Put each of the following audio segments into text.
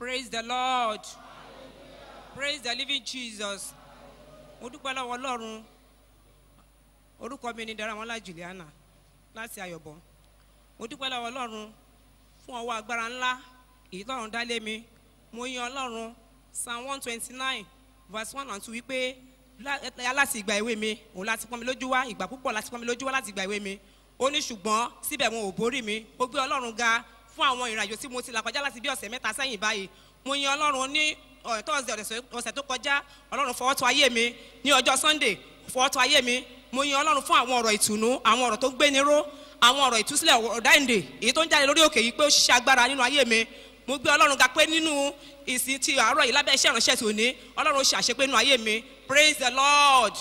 Praise the Lord. Praise the living Jesus. Mo dúpẹ́ lọ́wọ́ Ọlọ́run. Orúkọ mi ni Dáramọ́lá Juliana láti Ayọ̀bọ̀. Mo dúpẹ́ lọ́wọ́ Ọlọ́run fún ọwọ́ agbára ńlá èyí tọ́run dá lé mi. Mo yin Ọlọ́run Psalm 129 verse 1 and 2 wípé láti ìgbà èwe mi òun láti pọ́n mi lójú wá ìgbà púpọ̀ láti pọ́n mi lójú wá láti ìgbà èwe mi. Ó ní ṣùgbọ́n síbẹ̀ wọn ò borí mi. Mo gbé Ọlọ́run ga fún àwọn ìrìnàjò tí mo ti là kọjá láti bí ọ̀sẹ̀ mẹ́ta sẹ́yìn báyìí. Mo yin Ọlọ́run ní ọ̀sẹ̀ tó kọjá Ọlọ́run fọwọ́ tọ́ ayé mi ní ọjọ́ Sunday fọwọ́ tọ́ ayé mi. Mo yin Ọlọ́run fún àwọn ọ̀rọ̀ ìtùnú àwọn ọ̀rọ̀ tó gbé ni ró àwọn ọ̀rọ̀ ìtúsílẹ̀ ọ̀dáǹdè èyí tó ń jáde lórí òkè yìí pé ó ṣiṣẹ́ agbára nínú ayé mi. Mo gbé Ọlọ́run ga pé nínú ìsìn ti àárọ̀ yìí lábẹ́ iṣẹ́ ìránṣẹ́ tòní Ọlọ́run ṣe àṣepé nínú ayé mi. Praise the Lord.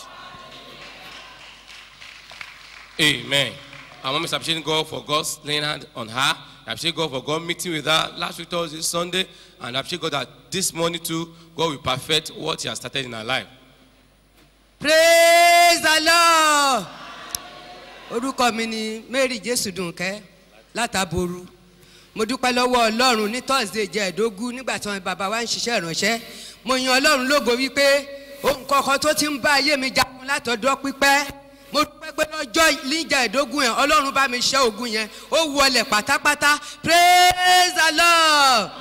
Amen. Our mom is appreciating God for God's laying hand on her. I appreciate God for God meeting with her last week, Thursday, Sunday. And I appreciate God that this morning too, God will perfect what He has started in her life. Praise the Lord. Orúkọ mi ni Mary Jésù Dùnkẹ́ látàbòrú. Mo dúpẹ́ lọ́wọ́ Ọlọ́run ní Thursday jẹ́ẹ̀dógún nígbà tí wọn bàbá wa ń ṣiṣẹ́ ìránṣẹ́. Mo yan Ọlọ́run lógo wípé ohun kọ̀ọ̀kan tó ti ń bá ayé mi jagun látọ̀dọ̀ pípẹ́. Mo dúpẹ́ pé lọ́jọ́ níjà ìdógún yẹn Ọlọ́run bá mi ṣẹ́ ogun yẹn ó wọlé pátápátá. Praise the Lord.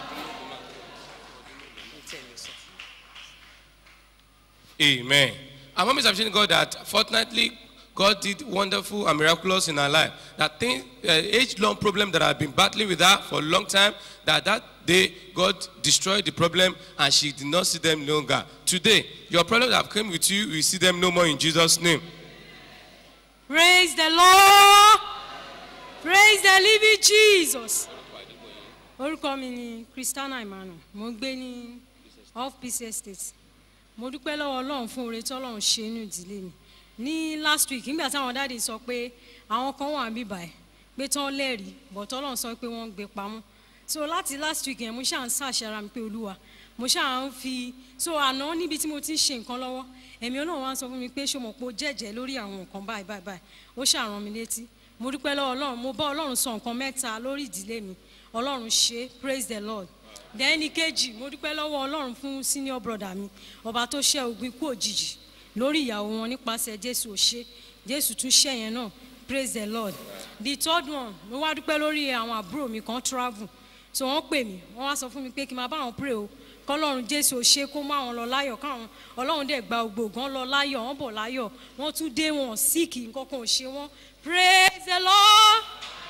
Amen. Our mom is appreciating God that fortunately God did wonderful and miraculous in her life. That thing, age-long problem that had been battling with her for a long time, that day God destroyed the problem and she did not see them no longer. Today, your problems that have come with you, you see them no more in Jesus' name. Praise the Lord. Praise the living Jesus. Orúkọ mi ni Christiana Emmanuel. Mo gbé ní off Peace Estate. Mo dúpẹ́ lọ́wọ́ Ọlọ́run fún oore tí Ọlọ́run ṣe nínú ìdílé mi. Ní last week nígbà táwọn dáàdi sọ pé àwọn kan wà níbí báyìí pé tán lẹ́rìí but Ọlọ́run sọ pé wọ́n gbé pamọ́. So láti last week yẹn mo ṣáà ń ṣàṣàrà mi pé Olúwa mo ṣáà ń fi so àná níbi tí mo ti ń ṣe nǹkan lọ́wọ́ ẹ̀mí Ọlọ́run wá sọ fún mi pé ṣé mo pò jẹ́jẹ́ lórí àwọn nǹkan báyìí ó ṣàrán mi létí mo dúpẹ́ lọ́wọ́ Ọlọ́run mo bá Ọlọ́run sọ nǹkan mẹ́ta lórí ìdílé mi Ọlọ́run ṣe praise the Lord. Then ìkejì mo dúpẹ́ lọ́wọ́ Ọlọ́run fún senior brother mi ọba tó ṣẹ́ ogun ikú òjijì lórí ìyàwó wọn nípasẹ̀ Jésù òṣè Jésù tún ṣẹ́ yẹn náà praise the Lord. The third one mo wá dúpẹ́ lórí àwọn àbúrò mi kan travel so wọ́n pè mí wọ́n wá sọ fún mi pé kí n máa bá wọn pray o kọ́lọ́run Jésù òṣè kó má wọn lọ láyọ̀ káwọn Ọlọ́run dẹ̀ gba ògbógan lọ láyọ̀ wọ́n bọ̀ láyọ̀ wọ́n tún dé wọn síkì nǹkan kan ò ṣe wọ́n praise the Lord.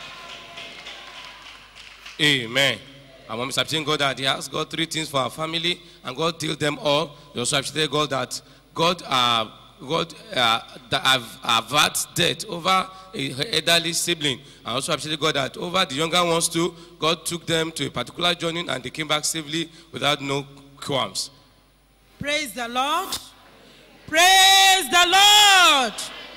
Amen. Our mom is appreciating God that He has got 3 things for our family and God deals them all. He also appreciated God that God have averted death over an elderly sibling. And also appreciated God that over the younger ones too, God took them to a particular journey and they came back safely without no qualms. Praise the Lord. Praise the Lord.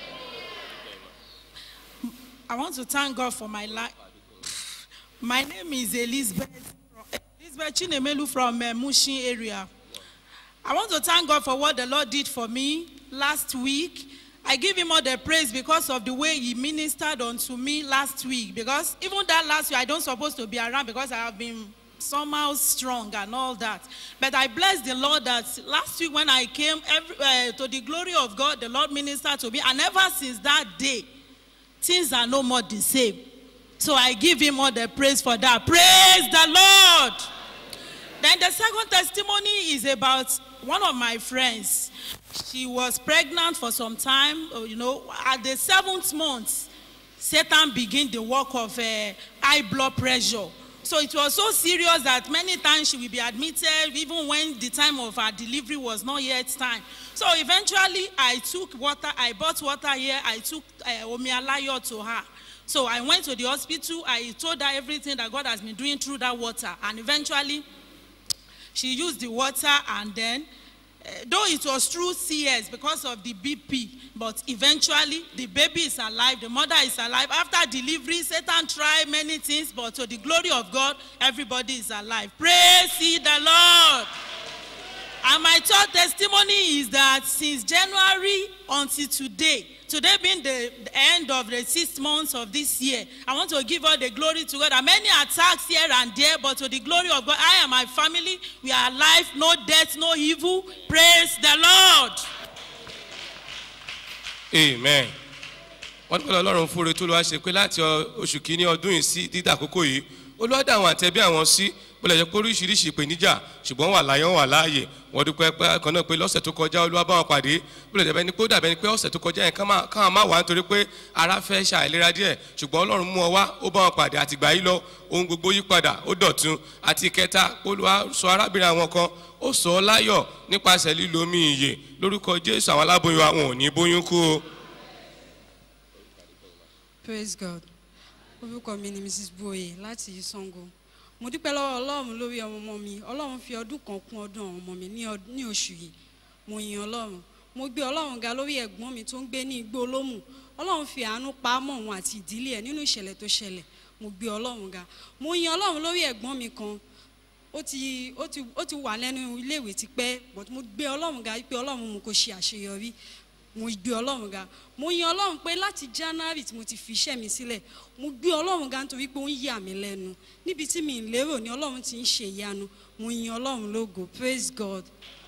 I want to thank God for my life. My name is Elizabeth Chinemelu from Mushin area. I want to thank God for what the Lord did for me last week. I give Him all the praise because of the way He ministered unto me last week. Because even that last week, I don't supposed to be around because I have been somehow strong and all that. But I bless the Lord that last week when I came to the glory of God, the Lord ministered to me. And ever since that day, things are no more the same. So I give Him all the praise for that. Praise the Lord. Then the second testimony is about one of my friends. She was pregnant for some time. You know, at the 7th month, Satan began the work of high blood pressure. So it was so serious that many times she will be admitted, even when the time of her delivery was not yet time. So eventually, I took water. I bought water here. I took Omialayo to her. So I went to the hospital. I told her everything that God has been doing through that water. And eventually, she used the water, and then, though it was through CS because of the BP, but eventually the baby is alive, the mother is alive. After delivery, Satan tried many things, but to the glory of God, everybody is alive. Praise ye the Lord. And my third testimony is that since January until today, today being the end of the 6 months of this year, I want to give all the glory to God. There are many attacks here and there, but to the glory of God, I and my family, we are alive, no death, no evil. Praise the Lord. Amen. Wọ́n ní kọ́ Ọlọ́run fúnre tó lọ́wọ́ ṣe pé láti oṣù kìíní ọdún yìí sí dídà àkókò yìí Olúwa dá àwọn àtẹ̀bí àwọn sí bólẹ̀ jẹ́ pé oríṣiríṣi ìpèníjà ṣùgbọ́n wà láyé wà láàyè wọ́n dúpẹ́ pé kan náà pé lọ́sẹ̀ tó kọjá Olúwa bá wọn pàdé bólẹ̀ jẹ́ bẹ́ni pé ó dàbẹ́ ni pé ọ̀sẹ̀ tó kọjá yẹn káwọn má wà nítorí pé ara fẹ́ ṣàìlera díẹ̀ ṣùgbọ́n Ọlọ́run mú ọ wá ó bá wọn pàdé àtìgbà yìí lọ ohun gbogbo yí padà ó dọ̀tun àti ìkẹta Olúwa sọ arábìnrin àwọn kan ó sọ ọ́ láyọ̀ nípasẹ̀ lílo omi ìyè lórúkọ Jésù àwọn aláboyún àwọn ò ní bóyún kú o. Praise God. Orúkọ mi ni Mrs. Boye láti Sango. Mo dúpẹ́ lọ́wọ́ Ọlọ́run lórí ọmọ mi. Ọlọ́run fi ọdún kan kún ọdún àwọn ọmọ mi ní oṣù yìí. Mo yin Ọlọ́run. Mo gbé Ọlọ́run ga lórí ẹ̀gbọ́n mi tó ń gbé ní Igbó Olómù. Ọlọ́run fi àánú pa á mọ́ òun àti ìdílé ẹ̀ nínú ìṣẹ̀lẹ̀ tó ṣẹlẹ̀. Mo gbé Ọlọ́run ga. Mo yin Ọlọ́run lórí ẹ̀gbọ́n mi kan. Ó ti wà lẹ́nu iléèwé tipẹ́, but mo gbé Ọlọ́run ga pé Ọlọ́run mú kó ṣe àṣeyọrí. Mo gbé Ọlọ́run ga. Mo yin Ọlọ́run pé láti January tí mo ti fi iṣẹ́ mi sílẹ̀ mo gbé Ọlọ́run ga nítorí pé ó ń yà mí lẹ́nu níbi tí mi ń lérò ní Ọlọ́run ti ń ṣe ìyanu. Mo yin Ọlọ́run lógo. Praise God.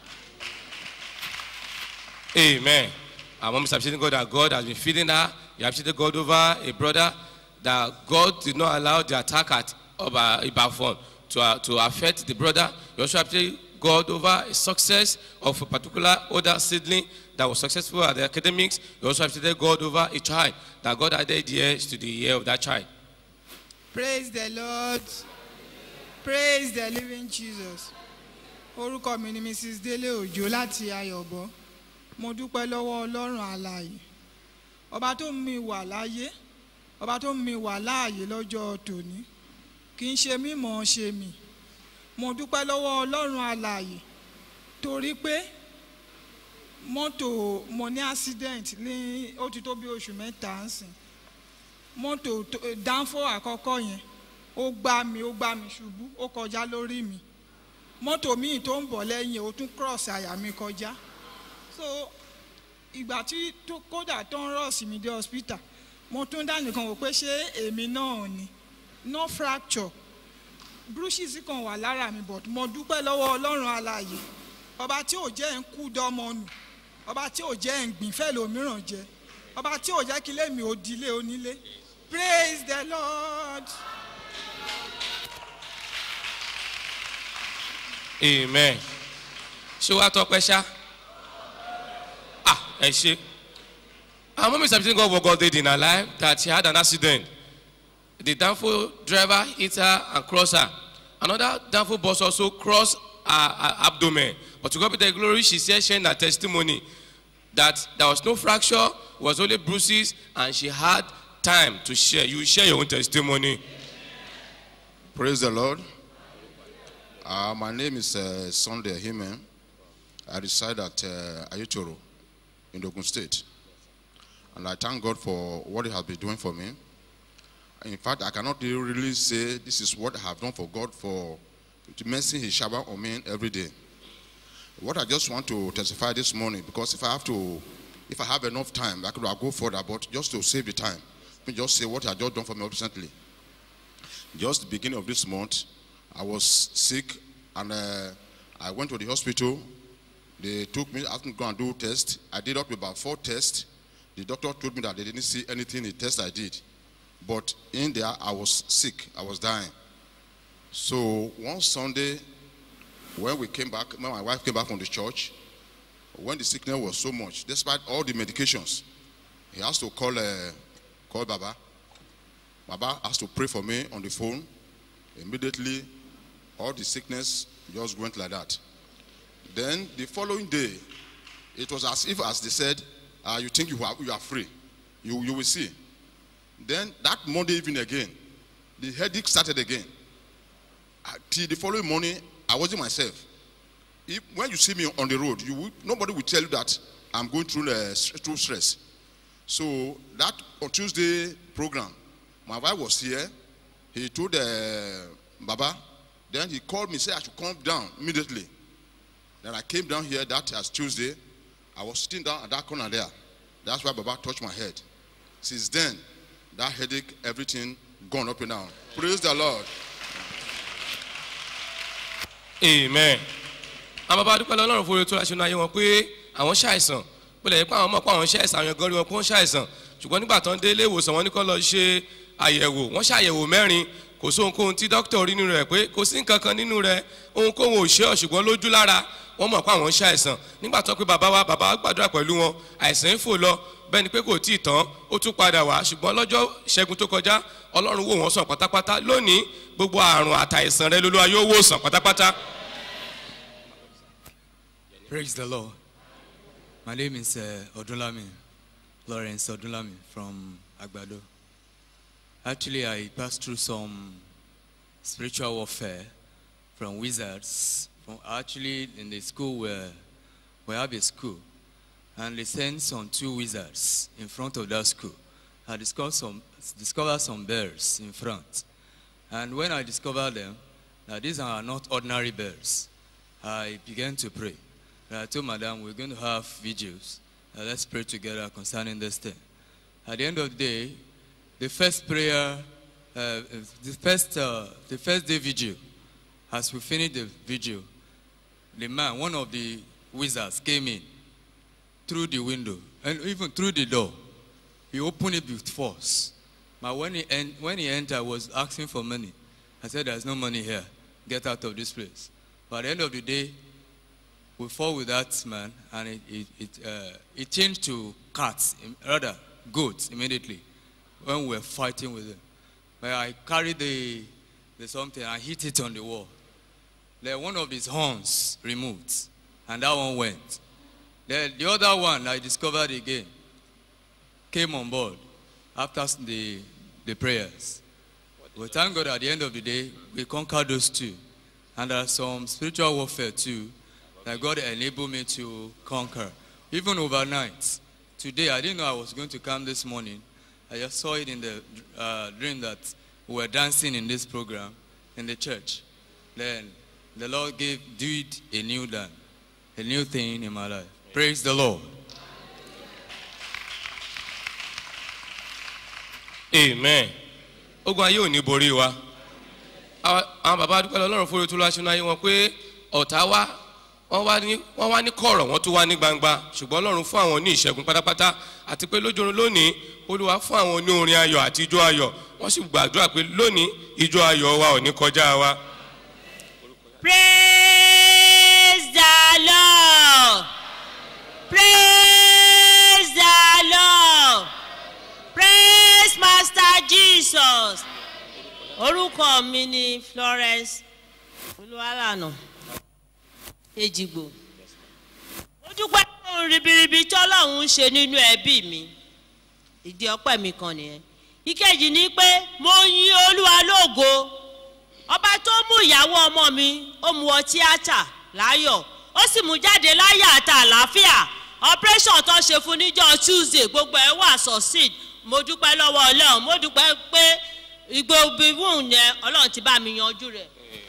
Amen. Our mom is appreciating God that God has been feeding her. You appreciated God over a brother that God did not allow the attack at Ibafon to affect the brother. You also appreciate God over a success of a particular older sibling that was successful at the academics. You also appreciated God over a child that God added years to the year of that child. Praise the Lord. Praise the living Jesus. Orúkọ mi ni Mrs. Dele Ojo láti Ayọ̀bọ. Mo dúpẹ́ lọ́wọ́ Ọlọ́run alààyè. Ọba tó mú mi wà láyé, ọba tó mú mi wà láàyè lọ́jọ́ tòní. Kì í ṣe mí mọ̀ ṣe mí. Mo dúpẹ́ lọ́wọ́ Ọlọ́run alààyè torí pé mọ́tò mo ní accident ní ó ti tó bí oṣù mẹ́ta ń sìn. Mọ́tò dánfó àkọ́kọ́ yẹn ó gbá mi ṣubú ó kọjá lórí mi. Mọ́tò míì tó ń bọ̀ lẹ́yìn ó tún cross àyà mi kọjá. So ìgbà tí kódà tó ń rọ̀ọ̀sì mi dé hospital mo tún dá nìkan wò pé ṣé èmi náà ni no fracture bruises kan wà lára mi but mo dúpẹ́ lọ́wọ́ Ọlọ́run alààyè ọba tí ò jẹ́ ń kú dọ́mọ nù ọba tí ò jẹ́ ń gbìn fẹ́ lòmíràn jẹ ọba tí ò jẹ́ kí lèmi ò dilé onílé. Praise the Lord. Amen. Ṣé wàá tọpẹ́ ṣá? Ẹ ṣé. Our mom is appreciating God what God did in her life that she had an accident. The downfall driver hit her and crossed her. Another downfall bus also crossed her abdomen. But to God be the glory, she said, sharing her testimony that there was no fracture, was only bruises, and she had time to share. You share your own testimony. Praise the Lord. My name is Sunday Hime. I reside at Ayutoro in Ogun State. And I thank God for what He has been doing for me. In fact, I cannot really say this is what I have done for God for mercy He shower on me every day. What I just want to testify this morning, because if I have enough time, I'll go further, but just to save the time, let me just say what I just done for me recently. Just the beginning of this month, I was sick and I went to the hospital. They took me, asked me to go and do tests. I did up about 4 tests. The doctor told me that they didn't see anything in the test I did. But in there, I was sick. I was dying. So one Sunday, when my wife came back from the church, when the sickness was so much, despite all the medications, he has to call Baba. Baba has to pray for me on the phone. Immediately, all the sickness just went like that. Then the following day, it was as if, as they said, you think you are free. You will see. Then that Monday evening again, the headache started again. Till the following morning, I wasn't myself. When you see me on the road, nobody will tell you that I'm going through stress. So that on Tuesday program, my wife was here. He told Baba. Then he called me, said I should come down immediately. Then I came down here, that as Tuesday. I was sitting down at that corner there. That's why Baba touched my head. Since then, that headache, everything gone up and down. Praise the Lord. Amen. I'm about to call a lot of you to let you know you want to àwọn ṣàìsàn bó lè pa àwọn ọmọ pa àwọn ṣàìsàn àwọn gan rí wọn kó ń ṣàìsàn ṣùgbọ́n nígbà tó ń dé ilé ìwòsàn wọn ní kó lọ ṣe àyẹ̀wò wọ́n ṣàyẹ̀wò 4 kò sí ohunkóhun tí dókítà rí nínú rẹ̀ pé kò sí nǹkan kan nínú rẹ̀ ohunkóhun ò ṣe ọ́ ṣùgbọ́n lójú lára wọ́n mọ̀ pé àwọn ṣàìsàn nígbà tó pé bàbá gbàdúrà pẹ̀lú wọn àìsàn ń fò lọ bẹ́ẹ̀ ni pé kò tí ì tán ó tún padà wá ṣùgbọ́n lọ́jọ́ ìṣẹ́gun tó kọjá Ọlọ́run wò wọ́n sàn pátápátá lónìí gbogbo àrùn àtàìsàn rẹ̀ lolúwa yóò wò sàn pátápátá. Praise the Lord. My name is Odunlami, Lawrence Odunlami from Agbado. Actually, I passed through some spiritual warfare from wizards. Actually, in the school where we have a school, and they sent some 2 wizards in front of that school. I discovered some bears in front. And when I discovered them, that these are not ordinary bears, I began to pray. I told Madam, we're going to have vigils. Let's pray together concerning this thing. At the end of the day, the first prayer, the first day vigil, as we finished the vigil, the man, one of the wizards, came in through the window and even through the door. He opened it with force. But when he entered, was asking for money. I said, there's no money here. Get out of this place. But at the end of the day, we fought with that man, and it changed to cats, rather goats, immediately when we were fighting with him. But I carried the something, I hit it on the wall. Then one of his horns removed, and that one went. Then the other one I discovered again came on board after the prayers. We thank God at the end of the day, we conquered those 2. And there are some spiritual warfare too that God enabled me to conquer. Even overnight. Today, I didn't know I was going to come this morning. I just saw it in the dream that we were dancing in this program in the church. Then the Lord did a new thing in my life. Praise the Lord. Amen. Ogun ayé ò ní borí wa. Àwọn bàbá dúpẹ́ lọ́rùn fún ètò láṣẹ náà wọn pé ọ̀tá wa wọ́n wá ní kọ̀rọ̀ wọ́n tún wá ní gbangba ṣùgbọ́n Ọlọ́run fún àwọn ní ìṣẹ́gun pátápátá àti pé lójórun lónìí Olúwa fún àwọn ní orin ayọ̀ àti ijó ayọ̀ wọ́n sì gbàdúrà pé lónìí ijó ayọ̀ wa ò ní kọjá wa. Praise the Lord. Praise the Lord. Praise Master Jesus. Orúkọ mi ni Florence Olúwalànà Ejigbo. Mo dúpẹ́ ohun ribiribi tí Ọlọ́run ń ṣe nínú ẹbí mi. Ìdí ọpẹ́ mi kan nìyẹn. Ìkejì ni pé mo yìn Olúwa lógo. Ọba tó mú ìyàwó ọmọ mi, ó mú wọ tíátà láyọ̀. Ó sì mú jáde láyọ̀ àti àlàáfíà. Operation tó ṣe fún níjọ́ Tuesday gbogbo ẹ̀ wà succeed. Mo dúpẹ́ lọ́wọ́ Ọlọ́run. Mo dúpẹ́ pé ìgbò bíbùn yẹn Ọlọ́run ti bá mi yanjú rẹ̀.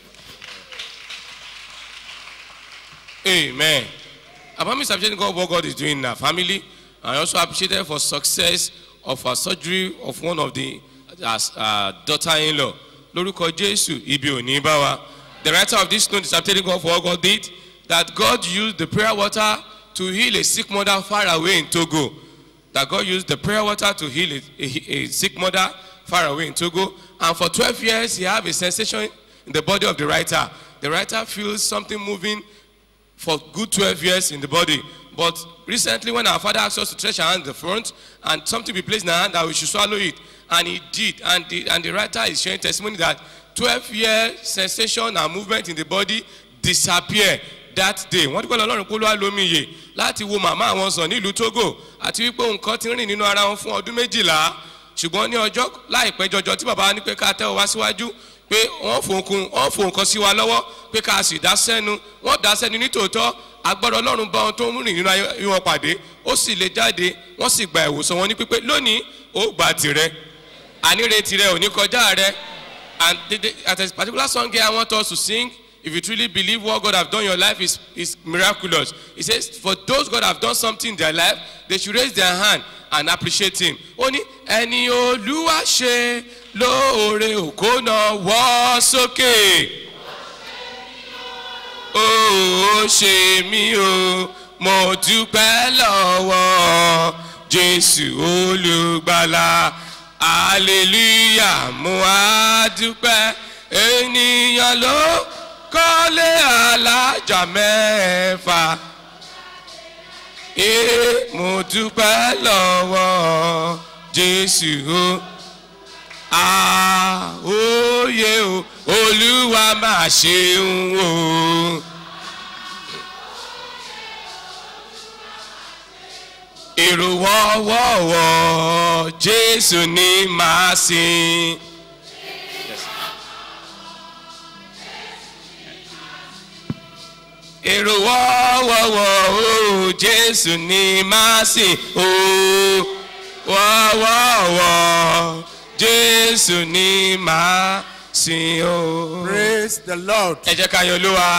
Amen. I'm appreciating God what God is doing in our family. I also appreciated for success of our surgery of one of the daughter-in-law. Lórúkọ Jésù ibi ò ní bá wa. The writer of this note is appreciating God for what God did. That God used the prayer water to heal a sick mother far away in Togo. That God used the prayer water to heal a sick mother far away in Togo. And for 12 years, he had a sensation in the body of the writer. The writer feels something moving for good 12 years in the body. But recently, when our father asked us to stretch our hand in the front and something be placed in our hand that we should swallow it, and he did. And the writer is sharing testimony that 12-year sensation and movement in the body disappeared that day. Wọ́n dúpẹ́ lọ́rùn kó ló wá lómi yè láti wo màmá àwọn sàn nílùú Togo àti wípé nǹkan ti rìn nínú ara wọn fún ọdún 12. Ṣùgbọ́n ní ọjọ́ láìpẹ́ jọjọ tí bàbá ní pé ká tẹ́ ọ wá síwájú pé wọ́n fò nǹkan sí wa lọ́wọ́ pé ká sì dá sẹ́nu wọ́n dá sẹ́nu nítòótọ́ agbára Ọlọ́run bá wọn tó ń rìn nínú ayé wọn pàdé ó sì lè jáde wọ́n sì gba ìwòsàn wọn ní pípé lónìí ó gbà tirẹ̀ àníre tirẹ̀ ò ní kọjá rẹ̀. And at a particular song here I want us to sing if you truly believe what God have done in your life is miraculous. He says, for those God have done something in their life, they should raise their hand and appreciate him. Only ẹni Olúwa ṣe lóore òkó náà wọ́ sókè. Ó ṣe mí o, mo dúpẹ́ lọ́wọ́ Jésù olùgbàlà. Hallelujah, mo á dúpẹ́. Ènìyàn ló kọ́lé alájà mẹ́fà. Mo dúpẹ́ lọ́wọ́ Jésù o. Òye o, Olúwa máa ṣeun o. Èrò wọ́wọ́wọ́ Jésù ni màá sìn. Èrò wọ́wọ́wọ́ Jésù ni màá sìn. Wọ́wọ́wọ́ Jésù ni màá sìn o. Praise the Lord. Ẹ jẹ́ ká yin Olúwa.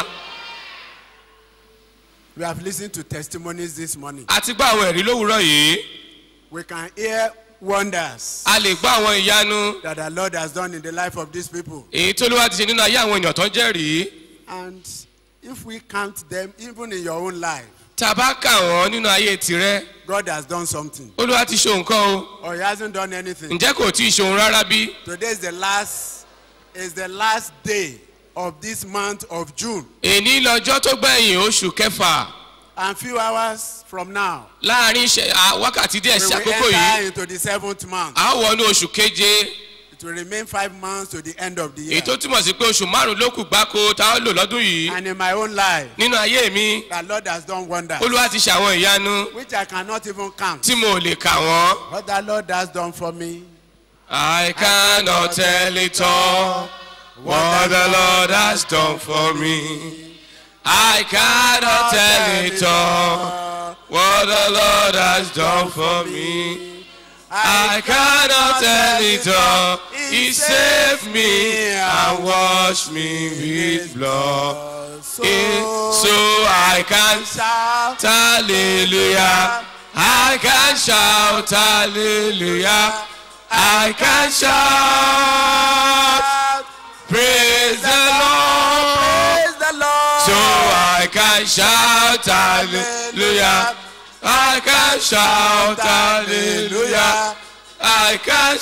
We have listened to testimonies this morning. A ti gbọ́ àwọn ẹ̀rí lówùúrọ̀ yìí. We can hear wonders A lè gbọ́ àwọn ìyanu. that the Lord has done in the life of these people. Èyí tí Olúwa ti ṣe nínú ayé àwọn èèyàn tó ń jẹ́rìí. And if we count them, even in your own life, Tá a bá kà wọ́n nínú ayé tirẹ̀, God has done something. Olúwa ti ṣe nǹkan o. Or he hasn't done anything. Ǹjẹ́ kò tí ì ṣe ohun rárá bí? Today is the last day of this month of June. Èní lọ́jọ́ tó gbẹ̀yìn oṣù kẹfà. And few hours from now, Láàárín wákàtí díẹ̀ we sí will àkókò enter yìí, into the 7th month. a ó wọnú oṣù keje. It will remain 5 months to the end of the year. Èyí tó túmọ̀ sí pé oṣù márùn-ún ló kù gbáko tá a ó lò lọ́dún yìí. And in my own life, Nínú ayé mi, the Lord has done wonders, Olúwa ti ṣe àwọn ìyanu which I cannot even count. tí mo lè kà wọ́n. What the Lord has done for me, I cannot tell it all what the Lord has done for me. I cannot tell it all what the Lord has done for me. I cannot tell it all. He saved me and washed me with blood. So I can shout hallelujah. I can shout hallelujah. I can shout praise the Lord. praise the Lord. So I can shout hallelujah. I can shout hallelujah. I can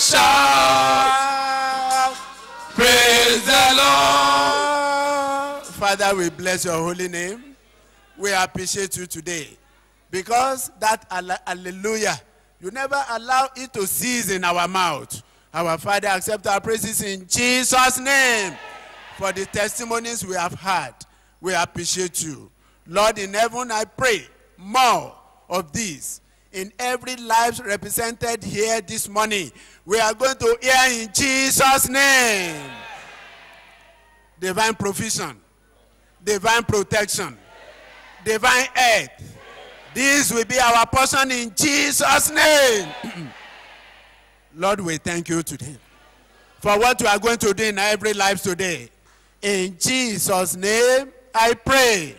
shout praise the Lord. Father, we bless your holy name. We appreciate you today because that hallelujah, you never allow it to cease in our mouth. Our Father, accept our praises in Jesus' name. For the testimonies we have had, we appreciate you. Lord in heaven, I pray more of these in every life represented here this morning. We are going to hear in Jesus' name. Divine provision, divine protection, divine aid. This will be our portion in Jesus' name. Lord, we thank you today for what you are going to do in every life today. In Jesus' name, I pray.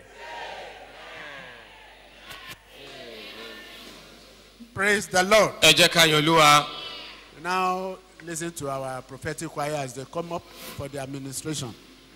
Praise the Lord. Ẹ jẹ́ ká yin Olúwa. Now, listen to our prophetic choir as they come up for the administration.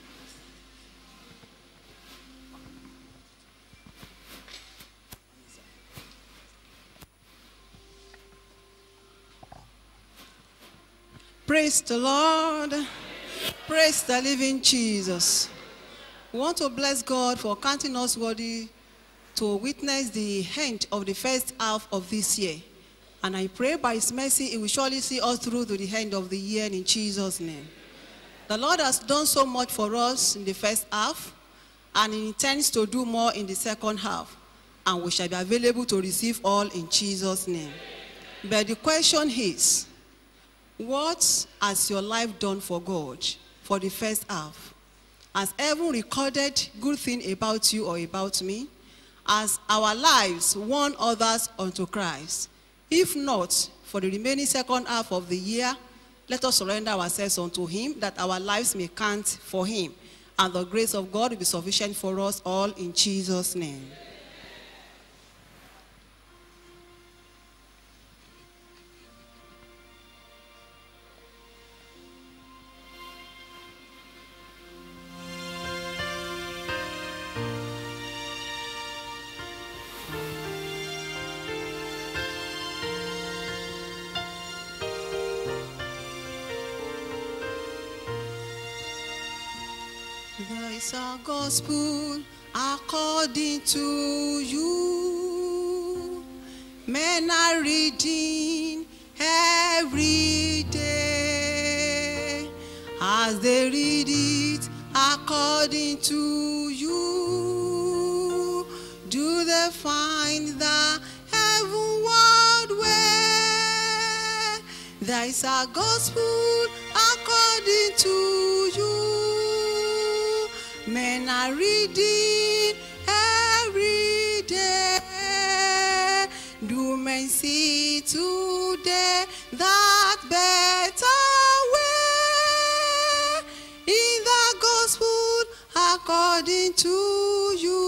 Praise the Lord. Praise the living Jesus. We want to bless God for counting us worthy to witness the end of the first half of this year. And I pray by his mercy, he will surely see us through to the end of the year in Jesus' name. The Lord has done so much for us in the first half, and he intends to do more in the second half. And we shall be available to receive all in Jesus' name. But the question is, what has your life done for God for the first half? Has heaven recorded good thing about you or about me? Has our lives won others unto Christ? If not, for the remaining second half of the year, let us surrender ourselves unto him that our lives may count for him and the grace of God will be sufficient for us all in Jesus' name. There is a gospel according to you. Men are reading every day. As they read it according to you, do they find the heavenward way? There is a gospel according to you. Men are reading every day. Do men see today that better way? In the gospel according to you.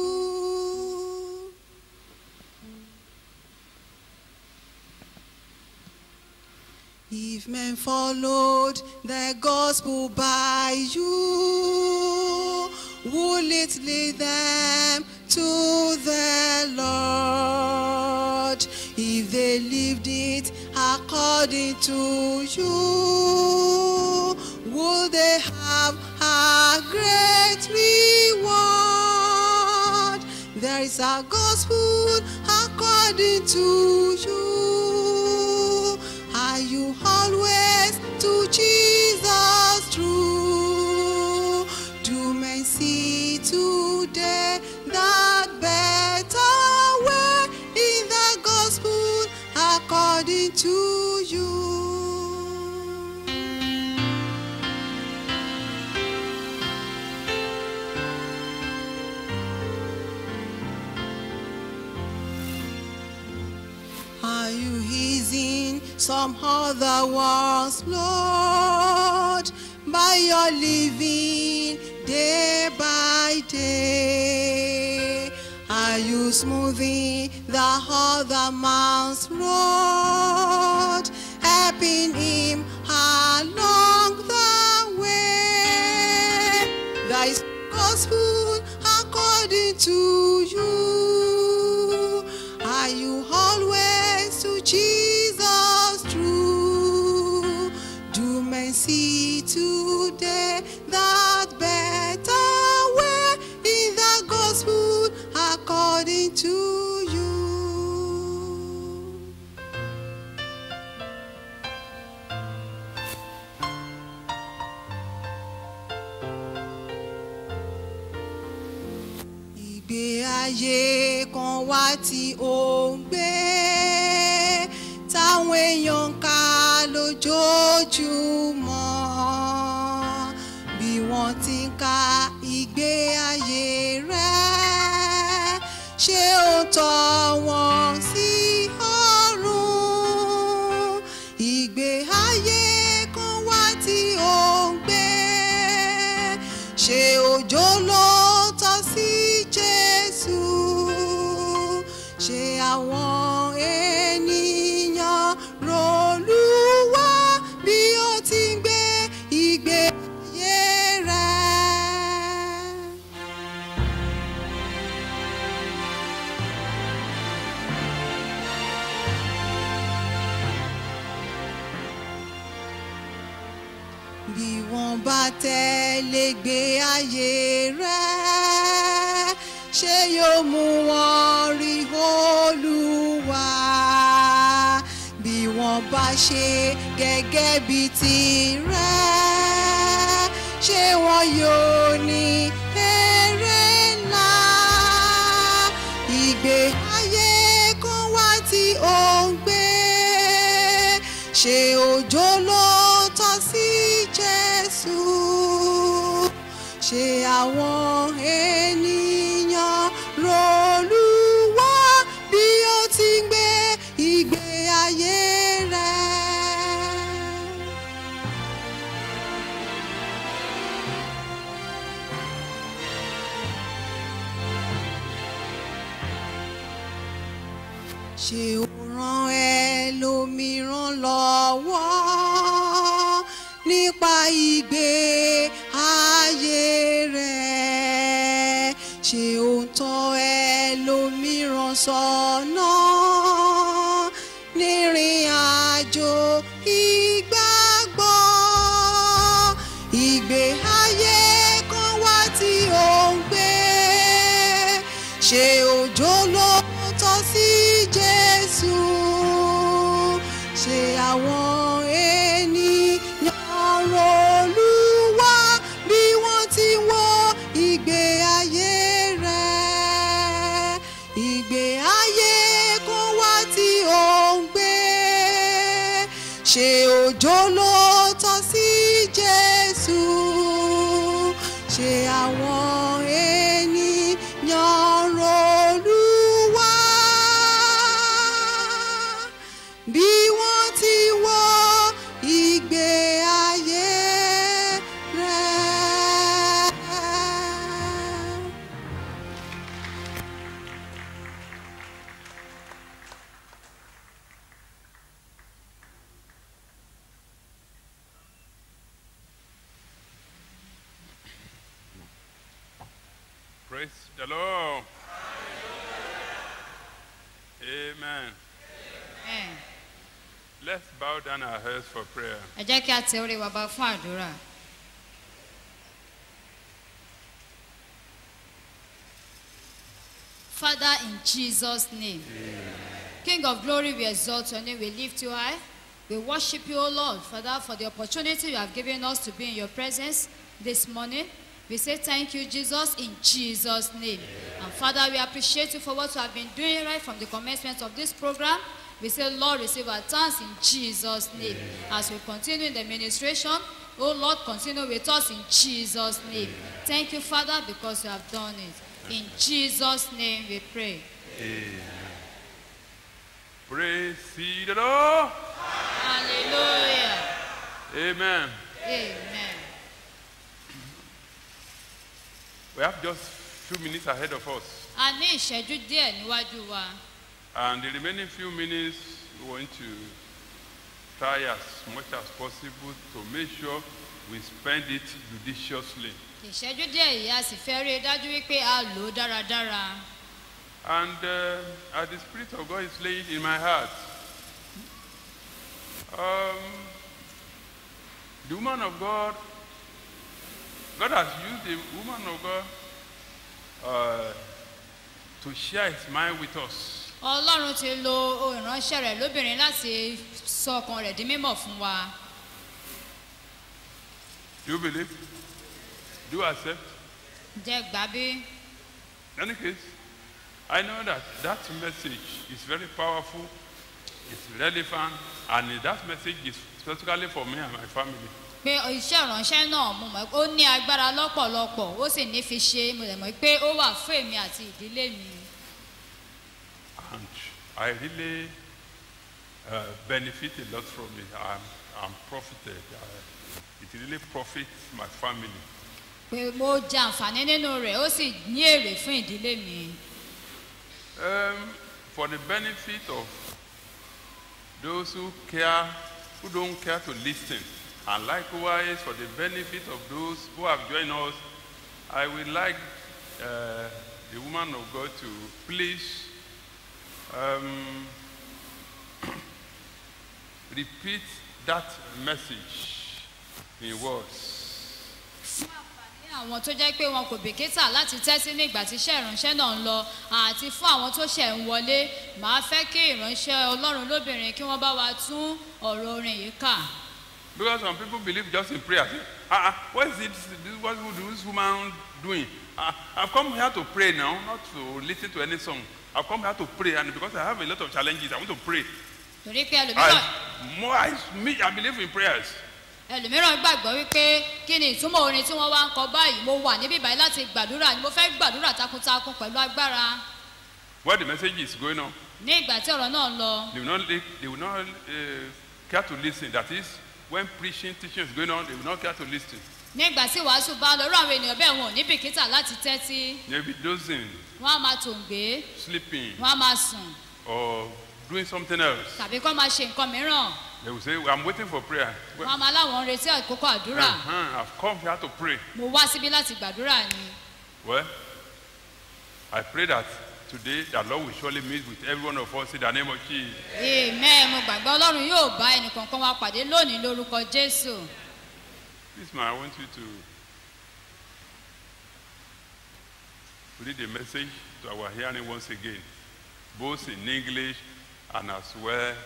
If men followed the gospel by you, will it lead them to the Lord? If they lived it according to you, will they have a great reward? There is a gospel according to you. Are you always to Jesus true? Do men see today that better way? In the gospel according to you. Are you easing some other ones, Lord, by your living day by day? Are you smoothing the other man's road, helping him along the way? There is gospel according to you. Are you always to Jesus true? Do men see today that better way? In the gospel according to you. Ìgbé ayé kan wá tí ó ń gbé, táwọn èèyàn ń kà lójoojúmọ́. Bí wọ́n ti ń ka ìgbé ayé rẹ̀, ṣé ó ń tọ́ wọn sí ọ̀run? Ìgbé ayé kan wá tí ó ń gbé, ṣé òjò ló tọ́ sí Jésù? Ṣé àwọn ènìyàn r'Olúwa bí ó ti ń gbé ìgbé ayé rẹ̀? Bí wọ́n bá tẹ̀lé gbé ayé rẹ̀, ṣé yóò mú wọn rí Olúwa? Bí wọ́n bá ṣe gẹ́gẹ́ bí tirẹ̀, ṣé wọn yóò ní èrè ńlá? Ìgbé ayé kan wá tí ó ń gbé, ṣé òjò ló tọ́ sí Jésù? Ṣé àwọn ènìyàn r'Olúwa bí ó ti ń gbé ìgbé ayé rẹ̀? ṣé ó ràn ẹlòmíràn lọ́wọ́ nípa ìgbé ayé rẹ̀ ṣé ó ń tọ́ ẹlòmíràn sọ́nà nírìn àjò ìgbàgbọ́ ìgbé ayé kan wá tí ó ń gbé ṣé òjò ló tọ́ sí Jésù ṣé àwọn ènìyàn r'Olúwa bí wọ́n ti wo ìgbé ayé rẹ̀ ìgbé ayé kan wá tí ó ń gbé ṣé òjò ló tọ́ sí Jésù ṣé àwọn ènìyàn r'Olúwa bí wọ́n ti wo ìgbé ayé rẹ̀. Praise the Lord. Amen. Let's bow down our heads for prayer. ẹ jẹ́ kí a tẹ orí wa bá fún àdúrà. Father, in Jesus' name, King of glory, we exalt your name, we lift you high. We worship you, O Lord, Father, for the opportunity you have given us to be in your presence this morning. We say thank you, Jesus, in Jesus' name. And Father, we appreciate you for what you have been doing right from the commencement of this program. We say, Lord, receive our thanks in Jesus' name. As we continue in the ministration, oh Lord, continue with us in Jesus' name. Thank you, Father, because you have done it. In Jesus' name we pray. Amen. Praise ye the Lord. Hallelujah. Amen. Amen. We have just few minutes ahead of us. A ní ìṣẹ́jú díẹ̀ níwájú wa. And the remaining few minutes, we want to try as much as possible to make sure we spend it judiciously. Ìṣẹ́jú díẹ̀ yìí a sì fẹ́ rí i dájú wípé a lò ó dáradára. And as the Spirit of God is laying in my heart, the woman of God, God has used the woman of God to share his mind with us. Ọlọ́run ti lo ìránṣẹ́ rẹ̀ lóbìnrin láti sọ ọkàn rẹ̀ di mímọ̀ fún wa. Do you believe? Do you accept? Jẹ́ gbà bí. In any case, I know that that message is very powerful, it's relevant, and that message is specifically for me and my family. Pé iṣẹ́ ìránṣẹ́ náà mo mọ̀ pé ó ní agbára lọ́pọ̀lọpọ̀ ó sì ní fi ṣe mo lè mọ̀ pé ó wà fún èmi àti ìdílé mi. And I really benefit a lot from it. I'm profited. It really profits my family. Pé mo jẹ àǹfààní nínú rẹ̀ ó sì ní èrè fún ìdílé mi. For the benefit of those who don't care to listen, and likewise for the benefit of those who have joined us, I would like the woman of God to please repeat that message in words. Àwọn tó jẹ́ pé wọn kò bìkítà láti tẹ́tí ní ìgbà tí iṣẹ́ ìránṣẹ́ náà ń lọ àti fún àwọn tó ṣẹ̀ ń wọlé màá fẹ́ kí ìránṣẹ́ Ọlọ́run lóbìnrin kí wọ́n bá wa tún ọ̀rọ̀ orin yìí kà. Because some people believe just in prayer. What is what is this woman doing? I've come here to pray now, not to listen to any song. I've come here to pray, and because I have a lot of challenges, I want to pray. Torí pé ẹlòmíràn. I believe in prayers. Ẹlòmíràn gbàgbọ́ wípé kí ni ìtumọ̀ orin tí wọ́n wá ń kọ báyìí mo wà níbí báyìí láti gbàdúrà ni mo fẹ́ gbàdúrà takuntakun pẹ̀lú agbára. Where the message is going on. Ní ìgbà tí ọ̀rọ̀ náà ń lọ. They will not care to listen. That is, when preaching, teaching is going on, they will not care to listen. Ní ìgbà tí wàásù bá lọ rú àwọn ènìyàn bẹ́ẹ̀ wọn ò ní bìkítà láti tẹ́tí. They will be dozing. Wọ́n á máa tòǹgbé. Sleeping. Wọ́n á máa sùn. Or doing something else. tàbí kọ́ máa ṣe nǹkan mìíràn. They will say, I'm waiting for prayer. wọ́n á máa láwọn ń retí àkókò àdúrà. I've come here to pray. mo wá síbí láti gbàdúrà ni. Well, I pray that today the Lord will surely meet with every one of us in the name of Jesus. amen. mo gbàgbọ́ ọlọ́run yóò bá ẹnìkankan wa pàdé lónìí lórúkọ jésù. This man, I want you to read the message to our hearing once again, both in English and as well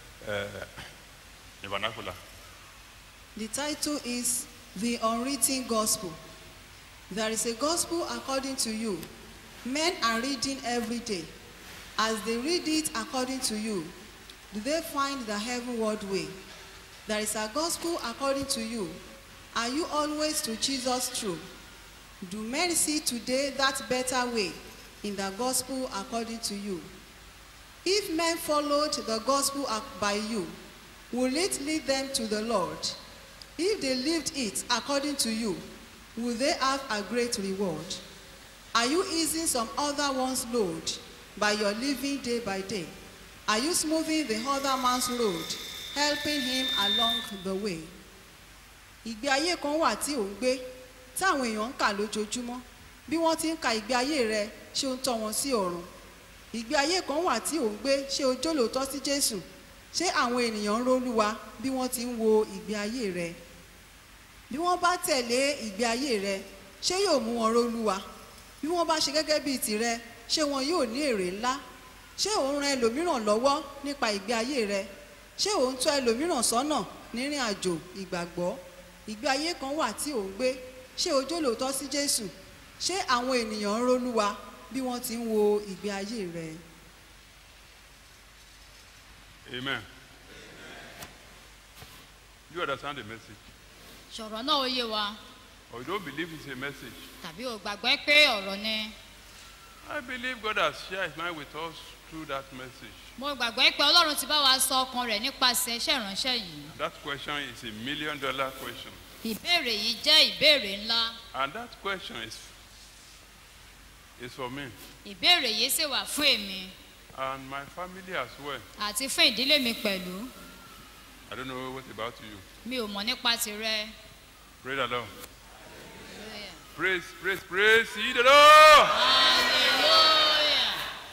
in vernacular. The title is The Unwritten Gospel. There is a gospel according to you. Men are reading every day. As they read it according to you, do they find the heavenward way? There is a gospel according to you. Are you always to Jesus true? Do men see today that better way in the gospel according to you? If men followed the gospel by you, will it lead them to the Lord? If they lived it according to you, will they have a great reward? Are you easing some other one's load by your living day by day? Are you smoothing the other man's road, helping him along the way? Ìgbé ayé kan wà tí ò ń gbé táwọn èèyàn ń kà lójoojúmọ́. Bí wọ́n ti ń ka ìgbé ayé rẹ, ṣé ó ń tọ́ wọn sí ọ̀run? Ìgbé ayé kan wà tí ò ń gbé, ṣé o jólóòtọ́ sí Jésù? Ṣé àwọn ènìyàn ń rólúwa bí wọ́n ti ń wo ìgbé ayé rẹ? Bí wọ́n bá tẹ̀lé ìgbé ayé rẹ, ṣé yóò mú wọn rólúwa? Bí wọ́n bá ṣe gẹ́gẹ́ bíi tìrẹ, ṣé wọn yóò ní èrè ńlá? Ṣé ò ń ran ẹlòmíràn lọ́wọ́ nípa ìgbé ayé rẹ? Ṣé ò ń tọ́ ẹlòmíràn sọ́nà nírìn àjò ìgbàgbọ́? Ìgbé ayé kan wà tí ò ń gbé, ṣé o jólóòtọ́ sí Jésù? Ṣé àwọn ènìyàn ń rólúwa bí wọ́n ti ń wo ìgbé ayé rẹ? Amen. You understand the message? ṣọ̀rọ̀ náà ó yé wa. Or you don't believe it's a message? tàbí o gbàgbọ́ pé ọ̀rọ̀ ni. I believe God has shared his mind with us through that message. mo gbàgbọ́ pé ọlọ́run ti bá wa sọ ọkàn rẹ̀ nípasẹ̀ iṣẹ́ ìránṣẹ́ yìí. That question is $1 million question. ìbéèrè yìí jẹ́ ìbéèrè ńlá. And that question is for me. ìbéèrè yìí sì wà fún èmi. And my family as well. àti fún ìdílé mi pẹ̀lú. I don't know what about you. mi ò mọ̀ nípa tirẹ̀. Praise the Lord. Praise, praise, praise ye the Lord. Hallelujah.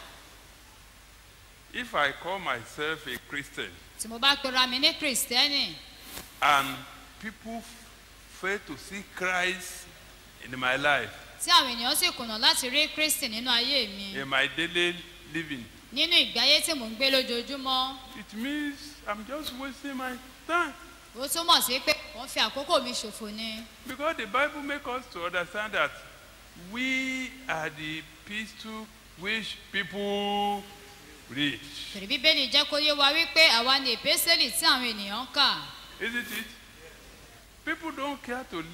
If I call myself a Christian tí mo bá pera mi ní kìrìsìtẹ́nì. and people fail to see Christ in my life, tí àwọn ènìyàn sì kùnà láti rí kristi nínú ayé mi. in my daily living, nínú ìgbé ayé tí mò ń gbé lójoojúmọ́. it means I'm just wasting my time. ó túmọ̀ sí pé wọ́n fi àkókò mi ṣòfò ni. Because the Bible makes us to understand that we are the epistle which people read. torí bíbélì jẹ́ kó yé wa wípé àwa ni èpésẹ́lì tí àwọn ènìyàn ń kà. Isn't it? People don't care to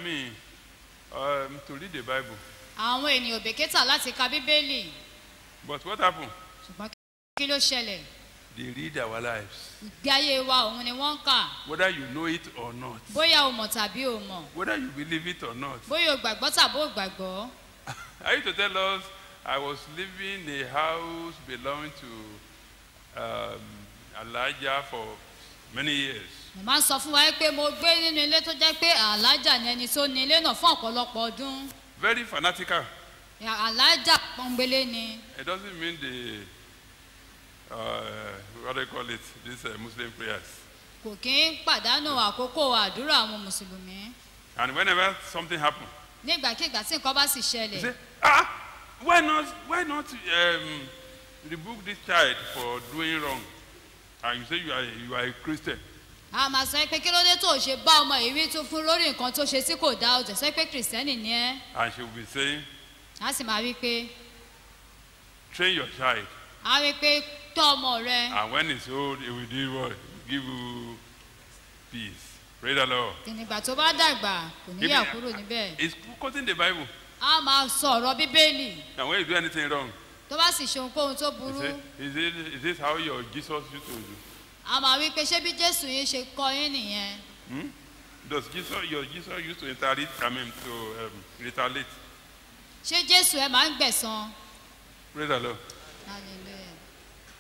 read the Bible. àwọn ènìyàn ò bìkítà láti ka bíbélì. But what happened? ṣùgbọ́n kí ló ṣẹlẹ̀? They read our lives. ìgbé ayé wa òun ni wọ́n ń kà. Whether you know it or not. bóyá o mọ̀ tàbí o mọ̀. Whether you believe it or not. bóyá o gbàgbọ́ tàbí o gbàgbọ́. I used to tell us I was living in a house belonging to Elijah for many years. mo máa ń sọ fún wa pé mo gbé nínú ilé tó jẹ́ pé alájà ni ẹni tó ní ilé náà fún ọ̀pọ̀lọpọ̀ ọdún. Very fanatical. alájà pọ́ngbélé ni. It doesn't mean what do you call it, these Muslim prayers. kò kí ń pàdánù àkókò àdúrà àwọn mùsùlùmí. And whenever something happens, nígbàkigbà tí nǹkan bá sì you ṣẹlẹ̀. say, why not rebuke this child for doing wrong? And you say you are a Christian. a máa sọ pé kí ló dé tó o ṣe bá ọmọ ìwé tún fún lórí nǹkan tó ṣe tí kò dá o jẹ́ sọ pé kìrìsìtẹ́nì ni ẹ́. And she will be saying, a sì máa wí pé. train your child. a wí pé tọ́ ọmọ rẹ. And when he's old, he will do what? Give you peace. Praise the Lord. ìnìgbà tó bá dàgbà kò ní yà kúrò níbẹ̀. He's quoting the Bible. a máa sọ ọ̀rọ̀ bíbélì. And when you do anything wrong, tó bá sì ṣe ohunkóhun tó burú. is this how your Jesus used to do? a máa wí pé ṣé bí jésù yín ṣe kọ́ yín nìyẹn. Does your Jesus used to retaliate? ṣé jésù ẹ máa ń gbẹ̀san. Praise the Lord. Hallelujah.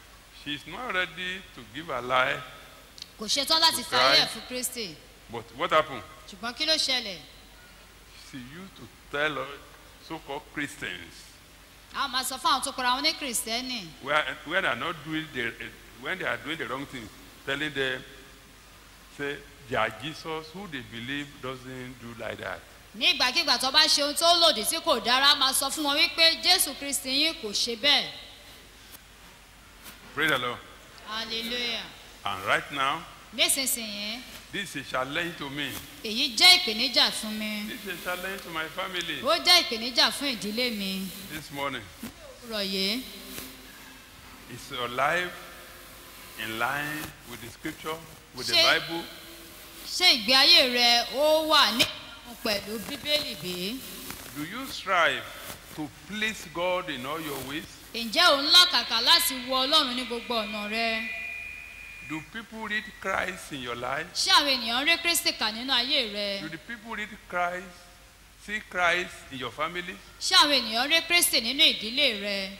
She's not ready to give her life. kò ṣetán láti fi ayé ẹ̀ fún kristi But what happened? ṣùgbọ́n kí ló ṣẹlẹ̀ She used to tell so-called Christians a máa sọ fún àwọn tó pera wọn ní kìrìsìtẹ́nì when they are not doing when they are doing the wrong thing, telling them, say, their Jesus, who they believe, doesn't do like that. ní ìgbàkigbà tó bá ṣe ohun tó lòdì tí kò dára a máa sọ fún wọn wípé jésù kristi yín kò ṣe bẹ́ẹ̀ Praise the Lord. hallelujah And right now, nísinsìnyí this is a challenge to me. èyí jẹ́ ìpèníjà fún mi This is a challenge to my family. ó jẹ́ ìpèníjà fún ìdílé mi This morning, òwúrọ̀ yìí is your life in line with the scripture, with the Ṣé- Bible? ṣé ìgbé ayé rẹ ó wà ní ìbámu pẹ̀lú bíbélì bí? Do you strive to please God in all your ways? ǹjẹ́ ò ń làkàkà láti wo ọlọ́run ní gbogbo ọ̀nà rẹ? Do people read Christ in your life? ṣé àwọn ènìyàn rí kristi kà nínú ayé rẹ? Do the people read Christ, see Christ in your family? ṣé àwọn ènìyàn rí kristi nínú ìdílé rẹ?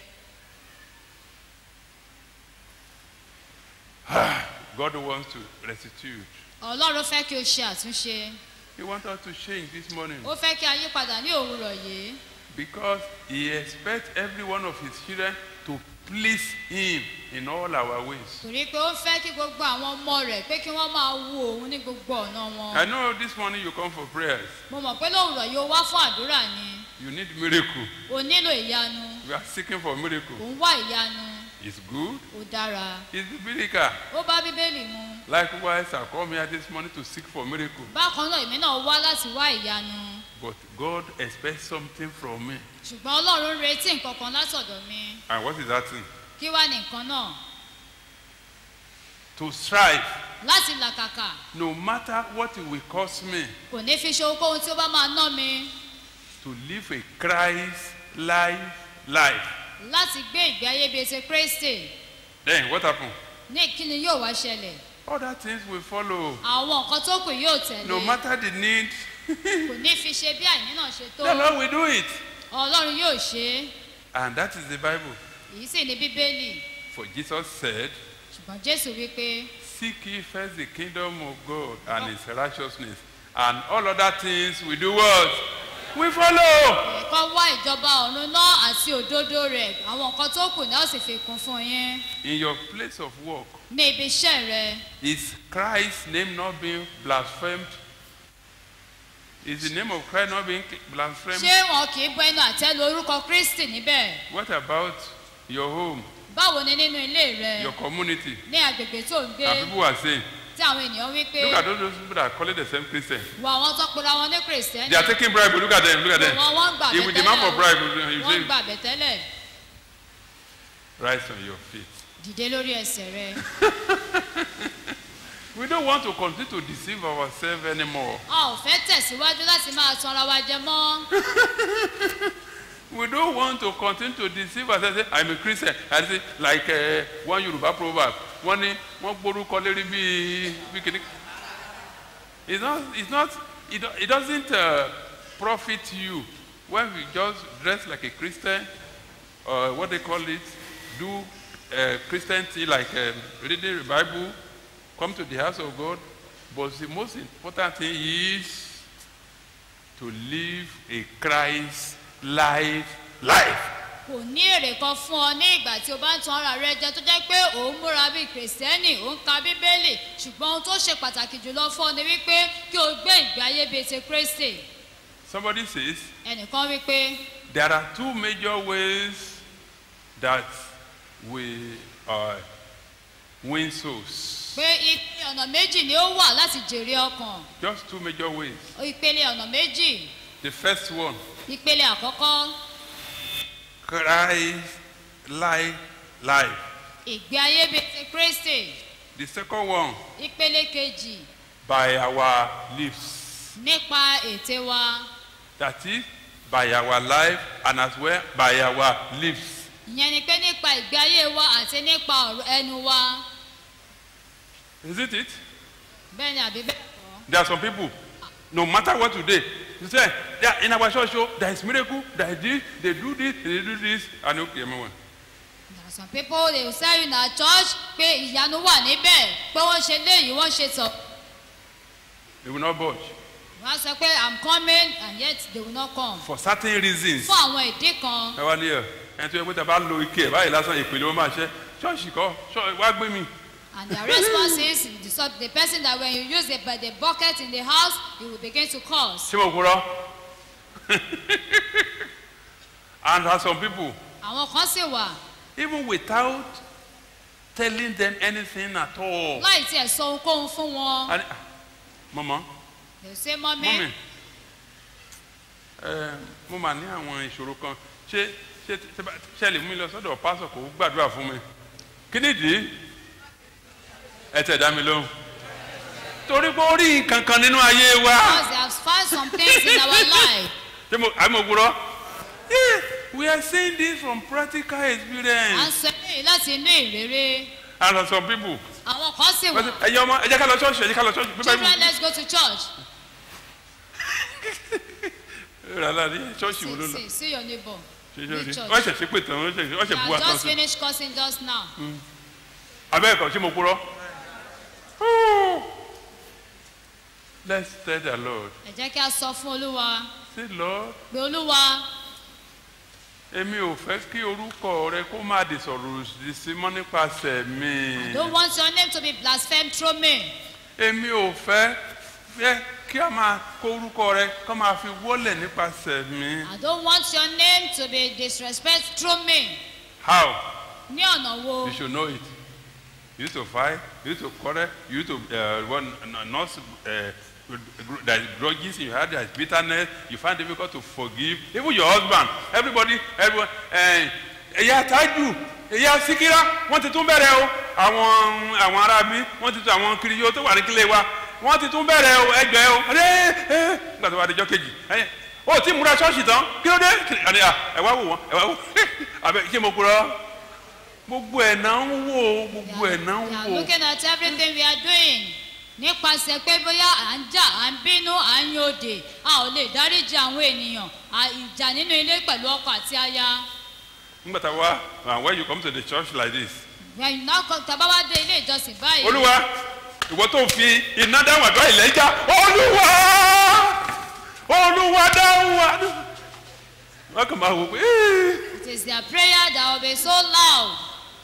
God wants to restitute. ọlọ́run fẹ́ kí o ṣe àtúnṣe He wants us to change this morning ó fẹ́ kí a yí padà ní òwúrọ̀ yìí because He expects every one of His children to please Him in all our ways. torí pé ó fẹ́ kí gbogbo àwọn ọmọ rẹ̀ pé kí wọ́n máa wo òun ní gbogbo ọ̀nà wọn. I know this morning you come for prayers. mo mọ̀ pé lówùrọ̀ yìí ó wá fún àdúrà ni You need miracle. o nílò ìyanu We are seeking for miracle. ò ń wá ìyanu It's good. ó dára It's biblical. ó bá bíbélì mu. Likewise, I come here this morning to seek for miracle. bákan náà èmi náà wá láti wá ìyanu But God expects something from me. ṣùgbọ́n ọlọ́run ń retí nǹkan kan látọ̀dọ̀ mi And what is that thing? kí wá ní nǹkan náà To strive, láti làkàkà no matter what it will cost me, kò ní fi ṣe ohunkóhun tí ó bá máa ná mi to live a Christ-like life. láti gbé ìgbé ayé bíi ti kristi Then what happened? ní kí ni yóò wá ṣẹlẹ̀ Other things will follow. àwọn nǹkan tó kù yóò tẹ̀lé No matter the need, kò ní fi ṣe bí àìní náà ṣe tó the Lord will do it. ọlọ́run yóò ṣe é And that is the Bible. èyí sì ní bíbélì For Jesus said, ṣùgbọ́n jésù wípé seek ye first the kingdom of God and His righteousness, and all other things will do what? We follow. ẹ̀kọ́ wá ìjọba ọ̀run náà àti òdodo rẹ̀ àwọn nǹkan tó kù ní ó sì fi kún fún yín In your place of work, ní ibi iṣẹ́ rẹ is Christ's name not being blasphemed? Is the name of Christ not being blasphemed? ṣé wọn kì í bọ ẹnu àtẹ́ lu orúkọ kristi níbẹ̀ What about your home, báwo ni nínú ilé rẹ your community? ní agbègbè tó ń gbé And people are saying, tí àwọn ènìyàn wí pé look at those people that are calling themselves Christian. wọ àwọn tó pera wọn ní kìrìsìtẹ́nì They are taking bribe. Look at them. Look at them. wọ́n ń gbà If we demand for bribe, you wọ́n ń say, gbà bẹ̀tẹ́lẹ̀ rise on your feet. dìde lórí ẹsẹ̀ rẹ We don't want to continue to deceive ourselves anymore. a ò fẹ́ tẹ̀síwájú láti máa tan ara wa jẹ mọ́ We don't want to continue to deceive ourselves. Say, I'm a Christian. I say, like one Yoruba proverb. One gborúkọ lérí bí kìíní. It doesn't profit you when we just dress like a Christian, or what they call it, do Christian thing like reading the Bible, come to the house of God. But the most important thing is to live a Christ-like life. kò ní èrè kan fún ọ ní ìgbà tí o bá ń tan ara rẹ jẹ tó jẹ́ pé ò ń múra bíi kìrìsìtẹ́nì ò ń ka bíbélì ṣùgbọ́n ohun tó ṣe pàtàkì jùlọ fún ọ ni wípé kí o gbé ìgbé ayé bíi ti kristi Somebody says, ẹnìkan wípé there are two major ways that we win souls. pé ìpele ọ̀nà méjì ni ó wà láti jèrè ọkàn Just two major ways. ìpele ọ̀nà méjì The first one, ìpele àkọ́kọ́ Christ-like life. ìgbé ayé bíi ti kristi The second one, ìpele kejì by our lips. nípa ète wa That is, by our life and as well by our lips. ìyẹn ni pé nípa ìgbé ayé wa àti nípa ọ̀rọ̀ ẹnu wa Isn't it? bẹ́ẹ̀ ni àbí bẹ́ẹ̀ kọ́ There are some people, no matter what today, you say, yeah, in our church, there is miracle, there is this, they do this, and okay, everyone. There are some people they will say in our church pé ìyanu wà níbẹ̀ pé wọ́n ṣe léyìí wọ́n ṣe tọ̀. They will not budge. Wọ́n á sọ pé I'm coming and yet they will not come. For certain reasons. Fún àwọn ìdí kan. Ẹ wá ní ẹ̀ ẹni tó yẹ pé tẹ bá lo ike ẹ̀ báyìí lásán ìpele wọn máa ṣe ṣọ́ọ̀ṣì kọ́ wá gbé mi. And the response is the person that when you use the bucket in the house, you will begin to curse. Ṣé mo kúrọ́? And there are some people. Àwọn kan sì wà. Even without telling them anything at all. Láì tiẹ̀ sọ ohunkóhun fún wọn. Mama. They say mommy. Mo máa ní àwọn ìṣòro kan. Ṣé lè mú mi lọ sọ́dọ̀ pásọ̀ kó gbàdúrà fún mi? Kí nìdí? Ẹ tẹ̀ dá mi lóhùn. Torí pé ó rí nǹkan kan nínú ayé wa. Because they have found some things in our life. Ṣé mo gbúrọ́? Yeah, we are saying this from practical experience. À ń sọ èyí láti inú ìrírí. And some people. Àwọn kan sì wà. Ẹ̀yin ọmọ ẹ jẹ́ ká lọ ṣọ́ọ̀ṣì ẹ jẹ́ ká lọ ṣọ́ọ̀ṣì. Children, let's go to church. Rárá ní ṣọ́ọ̀ṣì wo ló lọ? See your neighbor. Wọ́n ṣẹ̀ṣẹ̀ pé tán wọ́n ṣẹ̀ bu I àtúnṣe. just finished cursing just now. Abẹ́ẹ̀kọ́ ṣé mo kúrọ́? Let's tell the Lord. Ẹ jẹ́ kí a sọ fún Olúwa. Say Lord. Pé Olúwa. Èmi ò fẹ́ kí orúkọ rẹ kó má di sọ̀rọ̀ òdì sí mọ́ nípasẹ̀ mi. I don't want your name to be blasphemed through me. Èmi ò fẹ́ kí a máa kó orúkọ rẹ kó máa fi wọlé nípasẹ̀ mi. I don't want your name to be disrespected through me. How? Ní ọ̀nà wo? You should know it. You need to fight, you need to quarrel, you need to not there is grudges you had, there is bitterness, you find it difficult to forgive. Even your husband, everyone, ẹ̀yà tájù, ẹ̀yà síkírá, wọ́n ti tún bẹ̀rẹ̀ o. Àwọn arábí, wọ́n ti tún àwọn kiri yóò tó wà ní kílé wa. Wọ́n ti tún bẹ̀rẹ̀ o, ẹgbẹ́ o. Nígbà tó wà níjọ́ kejì. Ó ti múra ṣọ́ọ̀ṣì tán, kí ló dé? Ẹ wá wò wọ́n, ẹ wá wò. Àbẹ̀ ṣé mo kúrọ́? Gbogbo ẹ̀ náà ń wò, gbogbo ẹ̀ náà ń wò. They are looking at everything we are doing. Nípasẹ̀ pé bóyá à ń jà, à ń bínú, à ń yòdè, a ò lè dáríjì àwọn ènìyàn. Ìjà nínú ilé pẹ̀lú ọkọ àti aya. Nígbà tá a wá, when you come to the church like this. When you now come, tàbá wá dé ilé ìjọsìn báyìí. Olúwa, ìwọ tó fi iná dáhùn àdúrà ìlẹ́jà. Olúwa dáhùn àdúrà. Wọ́n kàn máa wò pé. It is their prayer that will be so loud.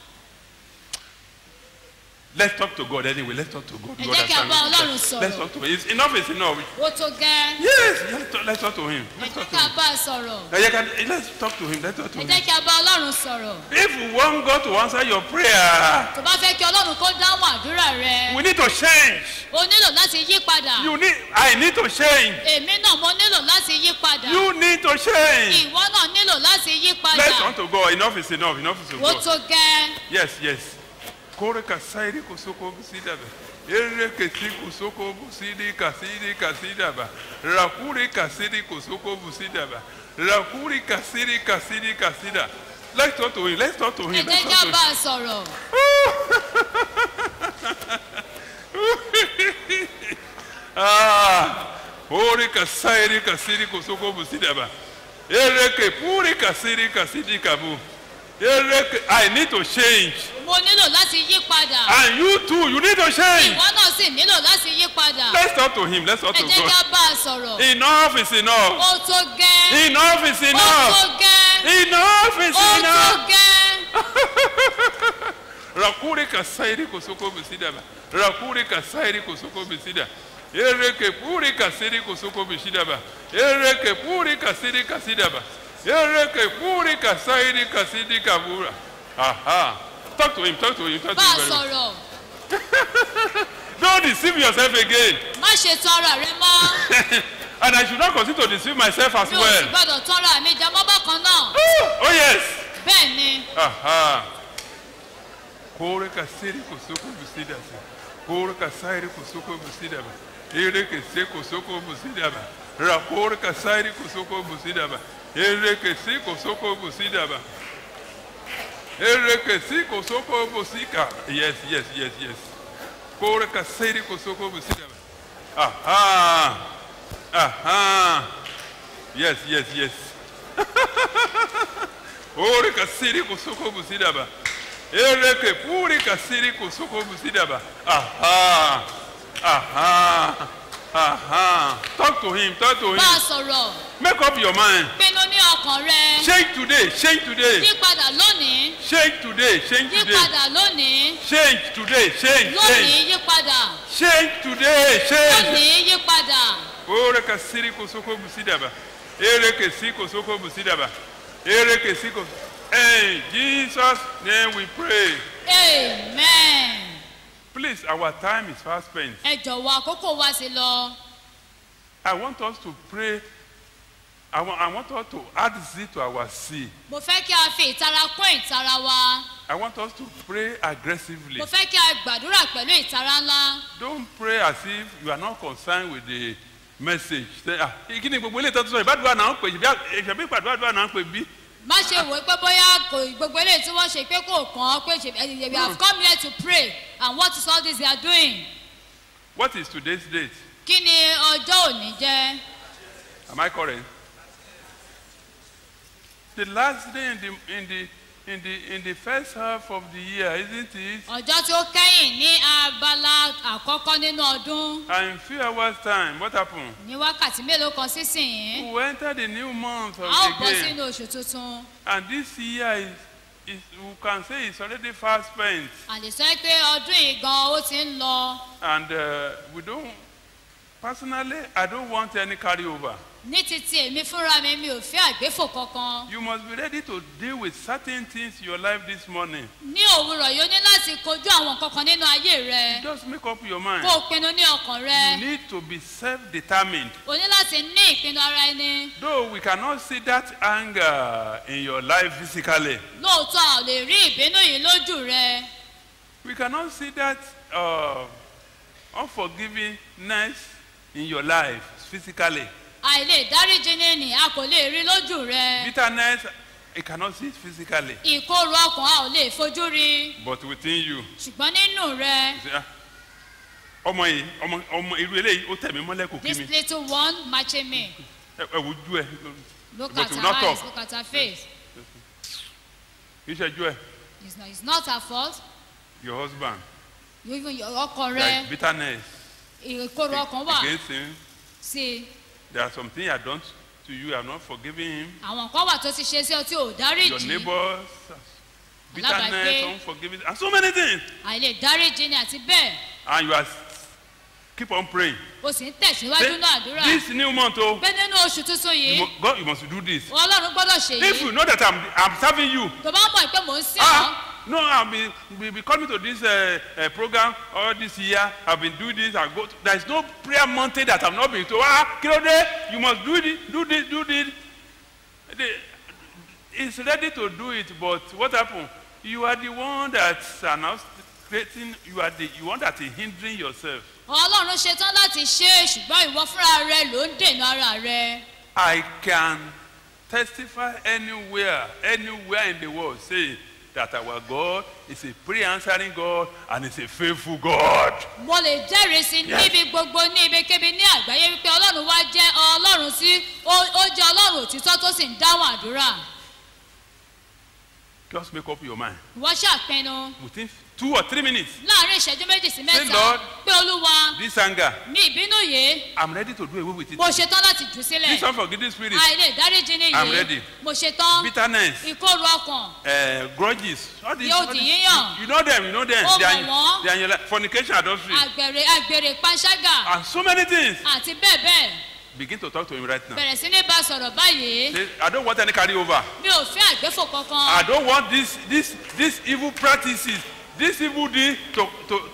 Let's talk to God anyway. Let's talk to God. Ẹ jẹ́ kí a bá Ọlọ́run sọ̀rọ̀. Let's talk to him. Enough is enough. Ó tó gẹ́. Yes, let's talk to him. Ẹ jẹ́ kí a bá a sọ̀rọ̀. Let's talk to him. Let's talk to Ẹ him. jẹ́ kí a bá Ọlọ́run sọ̀rọ̀. If you want God to answer your prayer, Tó bá fẹ́ kí Ọlọ́run kó dáhùn àdúrà rẹ. we need to change. O nílò láti yí padà. I need to change. Èmi náà mo nílò láti yí padà. You need to change. Ìwọ náà nílò láti yí padà. Let's talk to God. Enough is enough. Enough is enough. Ó tó gẹ́. Yes, yes. Kore kasairi kusoko busida ba. Ere kesi kusoko busidi kasida ba. Rakuri kasidi kusoko busida ba. Rakuri kasidi kasida. Let's talk to him. Let's talk to him. Ẹ jẹ́ kí a bá a sọ̀rọ̀. Ore kasairi kasidi kusoko busida ba. Ere ke puri kasidi kabu. I need to change. Mo nílò láti yí padà. And you too, you need to change. Ìwọ náà sì nílò láti yí padà. Let's talk to him. Let's talk to God. Ẹ jẹ́ kí a bá a sọ̀rọ̀. Enough is enough. Ó tó gẹ́. Enough is enough. Ó tó gẹ́. Enough is enough. Ó tó gẹ́. Rakuri kasairi kusoko bisida ba. Rakuri kasairi kusoko bisida. Ereke puri kasiri kusoko bisida ba. Ereke puri kasiri kasida ba. Ereke puri kasairi kasidi kabura. Aha. Talk to him, talk to him, talk to him very well. Don't deceive yourself again. Má ṣe tán ara rẹ mọ́. And I should not continue to deceive myself as well. Mi ò sì gbọ́dọ̀ tán ara mi jẹ mọ́ bákan náà. Oh yes. Bẹ́ẹ̀ ni. Aha. Kore kasiri kusoko busida se. Kore kasairi kusoko busida ba. Ereke se kusoko busida ba. Rakore kasairi kusoko busida ba. Ereke se kusoko busida ba. Ereke se kusoko busika. Yes, yes, yes, yes. Kore kasairi kusoko busida ba. Aha. Aha. Yes, yes, yes. Ore kasiri kusoko busidaba. Ereke puri kasiri kusoko busidaba. Aha. Aha. Aha. Talk to him. Talk to him. Bá a sọ̀rọ̀. Make up your mind. Pinnu ní ọkàn rẹ. Change today. Change today. Yípadà lónìí. Change today. Change today. Yípadà lónìí. Change today. Change. Lónìí yípadà. Change today. Change. Lónìí yípadà. Ore kasiri kusoko busidaba. Ereke si kusoko busidaba. Ereke si kusoko. In Jesus' name we pray. Amen. Please, our time is fast spent. Ẹ jọ̀wọ́ àkókò wa sí lọ. I want us to pray. I want us to add Z to our C. Mo fẹ́ kí a fi ìtara kún ìtara wa. I want us to pray aggressively. Mo fẹ́ kí a gbàdúrà pẹ̀lú ìtara ńlá. Don't pray as if you are not concerned with the message. Say, kí ni gbogbo ilé ìtọ́jú sọ ìbádùá náà ń pè ìṣẹ̀bí ìpàdúrà náà ń pè bí. Má ṣe wò pé bóyá gbogbo eléyìí tí wọ́n ṣe pé kò kàn án pé we have come here to pray and what is all this they are doing. What is today's date? Kí ni ọjọ́ òní jẹ́? Am I correct? The last day in the first half of the year, isn't it? Ọjọ́ tí ó kẹ́yìn ní abala àkọ́kọ́ nínú ọdún. And in few hours time, what happened? Ní wákàtí mélòó kan sísìn. We enter the new month of a ó the bọ́ game. sínú oṣù tuntun. And this year is we can say it's already fast spent. A lè sọ pé ọdún yìí gan ó ti ń lọ. And we don't, personally, I don't want any carryover. Ní títí èmi fúnra mi ò fẹ́ àgbéfò kankan. You must be ready to deal with certain things in your life this morning. Ní òwúrọ̀ yóò ní láti kojú àwọn kankan nínú ayé rẹ. Just make up your mind. Kó o pinnu ní ọkàn rẹ. You need to be self-determined. O ní láti ní ìpinnu ara ẹni. Though we cannot see that anger in your life physically. Lóòótọ́ a ò lè rí ìbínú yìí lójú rẹ. We cannot see that unforgivingness in your life physically. Àìlè dáríjì ni a kò lè rí lójú rẹ. Bitterness, you cannot see it physically. Ìkorò ọkàn a ò lè fojú rí. But within you. Ṣùgbọ́n nínú rẹ. Ọmọ yìí, ọmọ irú eléyìí ó tẹ̀ mí mọ́lẹ̀ kò kí mi. This little one matching me. Ẹ wojú ẹ. Look at her eyes, look at her face. Kì í ṣẹ́jú ẹ. It's not her fault. Your husband. Even ọkàn rẹ. Like bitterness. Ìkorò ọkàn wà. Against him. Sí. There are some things I done to you, I have not forgiven him. Àwọn kan wà tó ti ṣe sí ọ tí ò dáríjì. Your neighbors, bitterness, unforgiveness, and so many things. Àìlè dáríjì ni àti bẹ́ẹ̀. And you are keep on praying. O sì ń tẹ̀síwájú náà àdúrà. This new month o. Pé nínú oṣù tuntun yìí. God, you must do this. Ọlọ́run gbọ́dọ̀ ṣe yìí. If you know that I'm serving you. Tó bá mọ̀ pé mò ń sìn ọ́. No, I've been coming to this program all this year. I've been doing this. There is no prayer mountain that I've not been to. Kilode, you must do this, do this, do this. It's ready to do it, but what happened? You are the one that's now creating. You are the one that is hindering yourself. Ọlọ́run ṣetán láti ṣe é ṣùgbọ́n ìwọ fúnra rẹ ló ń dènà ara rẹ. I can testify anywhere in the world saying that our God is a prayer-answering God and is a faithful God. Mo lè jẹ́rìí sí níbi gbogbo ní ibikíbi ní àgbáyé wípé Ọlọ́run wa jẹ́ Ọlọ́run tí ó jẹ́ Ọlọ́run òtítọ́ tó sì ń dáhùn àdúrà. Just make up your mind. Wọ́n ṣàpinnu. Within 2 or 3 minutes. Láàárín ìṣẹ́jú méjì sí mẹ́ta. Say Lord, pé Olúwa. this anger. Ní ìbínú yìí. I'm ready to do away with it. Mo ṣetán láti jù sílẹ̀. This unforgiving spirit. Àìlè dáríjì ni yìí. I'm ready. Mo ṣetán. Bitterness. Ìkorò ọkàn. Grudges. All these, Yóò di yíyàn. You know them. Ó They mọ̀ are wọ́n. in your life. Fornication, adultery. Àgbèrè panṣágà. And so many things. Àti bẹ́ẹ̀ bẹ́ẹ̀. Begin to talk to him right now. Bẹ̀rẹ̀ sí ní bá sọ̀rọ̀ báyìí. Say, I don't want any carry over. Mi ò fẹ́ àgbéfò kankan. I don't want these evil practices, this evil deed to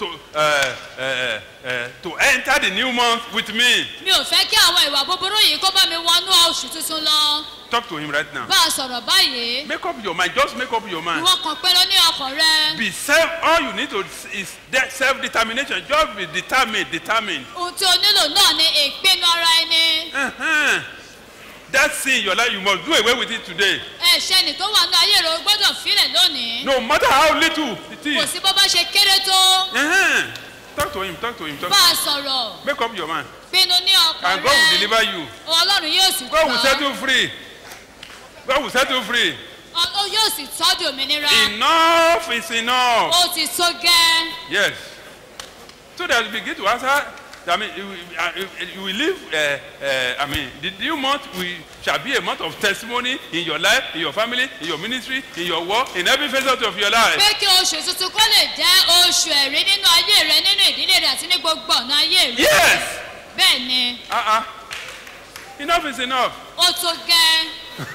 enter the new month with me. Mi ò fẹ́ kí àwọn ìwà búburú yìí kó bá mi wọnú oṣù tuntun lọ. Talk to him right now. Bá a sọ̀rọ̀ báyìí. Make up your mind. Just make up your mind. Ìwọ kan pé ló ní ọkàn rẹ. All you need to is self-determination. Just be determined. Ohun tí o nílò náà ni ìpinnu ara ẹni. That sin in your life, you must do away with it today. Ẹ̀ṣẹ̀ ni tó wà ní ayé rẹ̀ o gbọ́dọ̀ fílẹ̀ lónìí. No matter how little it is. Kò sí bó bá ṣe kéré tó. Talk to him. Bá a sọ̀rọ̀. Make up your mind. Pinnu ní ọkàn rẹ. And God will deliver you. Ọlọ́run yóò sì gbà. God will set you free. God will set you free. Ó yóò sì tọ́jú òmìnira. Enough is enough. Ó ti tó gẹ́. Yes. So that you begin to answer. I mean, you will live. I mean, the new month shall be a month of testimony in your life, in your family, in your ministry, in your work, in every facet of your life. Pé kí oṣù tuntun kó lè jẹ́ oṣù ẹ̀rí nínú ayé rẹ, nínú ìdílé rẹ àti ní gbogbo ọ̀nà ayé rẹ. Yes. Bẹ́ẹ̀ ni. Enough is enough. Ó tó gẹ́.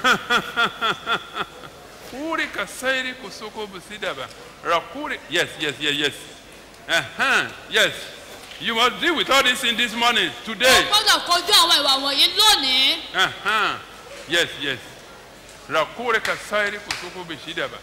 Kuri kasairi kusoko busidaba. Rakuri. Yes. Yes. You must deal with all this in this morning, today. O gbọ́dọ̀ kojú àwọn ìwà wọ̀nyí lónìí. Yes. Rakuri kasairi kusoko busidaba.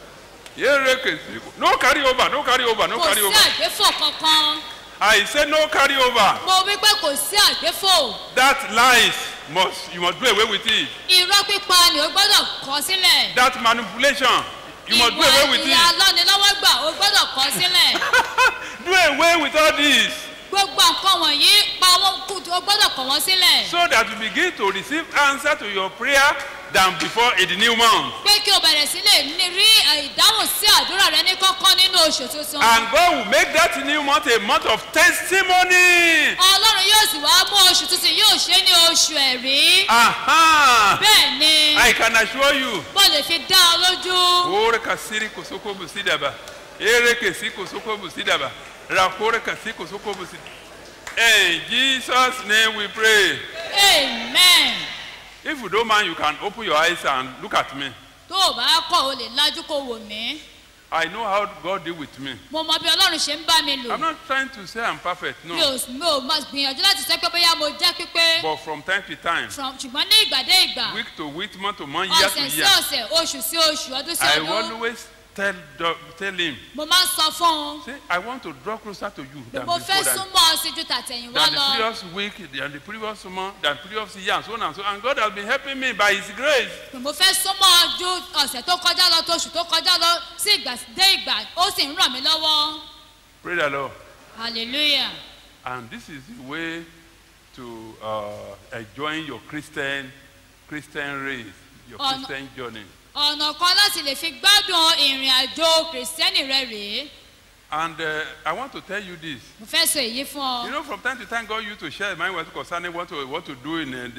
No carry over. Kò sí àgbéfò kankan. I say no carry over. Mo wí pé kò sí àgbéfò. That lies you must do away with it. Irọ́ pípa ni o gbọ́dọ̀ kọ̀ sílẹ̀. That manipulation you must do away with it. Ìwà alọ́nilọ́wọ́gbà o gbọ́dọ̀ kọ̀ sílẹ̀. Do away with all this. Gbogbo nǹkan wọ̀nyí pa wọ́n kú o gbọ́dọ̀ kọ̀ wọ́n sílẹ̀. So that you begin to receive answer to your prayer than before in the new month. Pé kí o bẹ̀rẹ̀ sí lè rí ìdáhùn sí àdúrà rẹ ní kọ́kọ́ nínú oṣù tuntun. And God will make that new month a month of testimony. Ọlọ́run yóò sì wá mú oṣù tuntun yóò ṣe ní oṣù ẹ̀rí. Bẹ́ẹ̀ ni. I can assure you. Mo lè fi dá ọ lójú. Ore kasiri kosoko busidaba. Ere kesi kosoko busidaba. Rakore kasi kosoko busidaba. In Jesus' name we pray. Amen. If you don't mind, you can open your eyes and look at me. Tó o bá kọ̀ o lè lajú kó wò mí. I know how God deal with me. Mo mọ bí Ọlọ́run ṣe ń bá mi lò. I'm not trying to say I'm perfect, no. Mi ò máa gbìyànjú láti sọ pé bóyá mo jẹ́ pípé. But from time to time. Ṣùgbọ́n ní ìgbà dé ìgbà. Week to week, month to month, year to year. Ọ̀sẹ̀ sí ọ̀sẹ̀, oṣù sí oṣù, ọdún sí ọdún. I always tell him. Mo máa ń sọ fún un. Say, I want to draw closer to you than Mo before fẹ́ that. súnmọ́ ọ sí ju tàtẹ̀yìnwá Than the lọ. previous week, than the previous month, than the previous year, and so on and so on. And God has been helping me by His grace. Mo fẹ́ súnmọ́ ọ ju ọ̀sẹ̀ tó kọjá lọ tó oṣù tó kọjá lọ sí ìgbà dé ìgbà ó sì ń ràn mí lọ́wọ́. Praise the Lord. Hallelujah. And this is the way to enjoying your Christian race, your Christian journey. Ọ̀nà kan láti lè fi gbádùn ìrìn àjò kìrìsìtẹ́nì rẹ rèé. And I want to tell you this. Mo fẹ́ sọ èyí fún ọ. You know, from time to time, God used to share His mind concerning what to do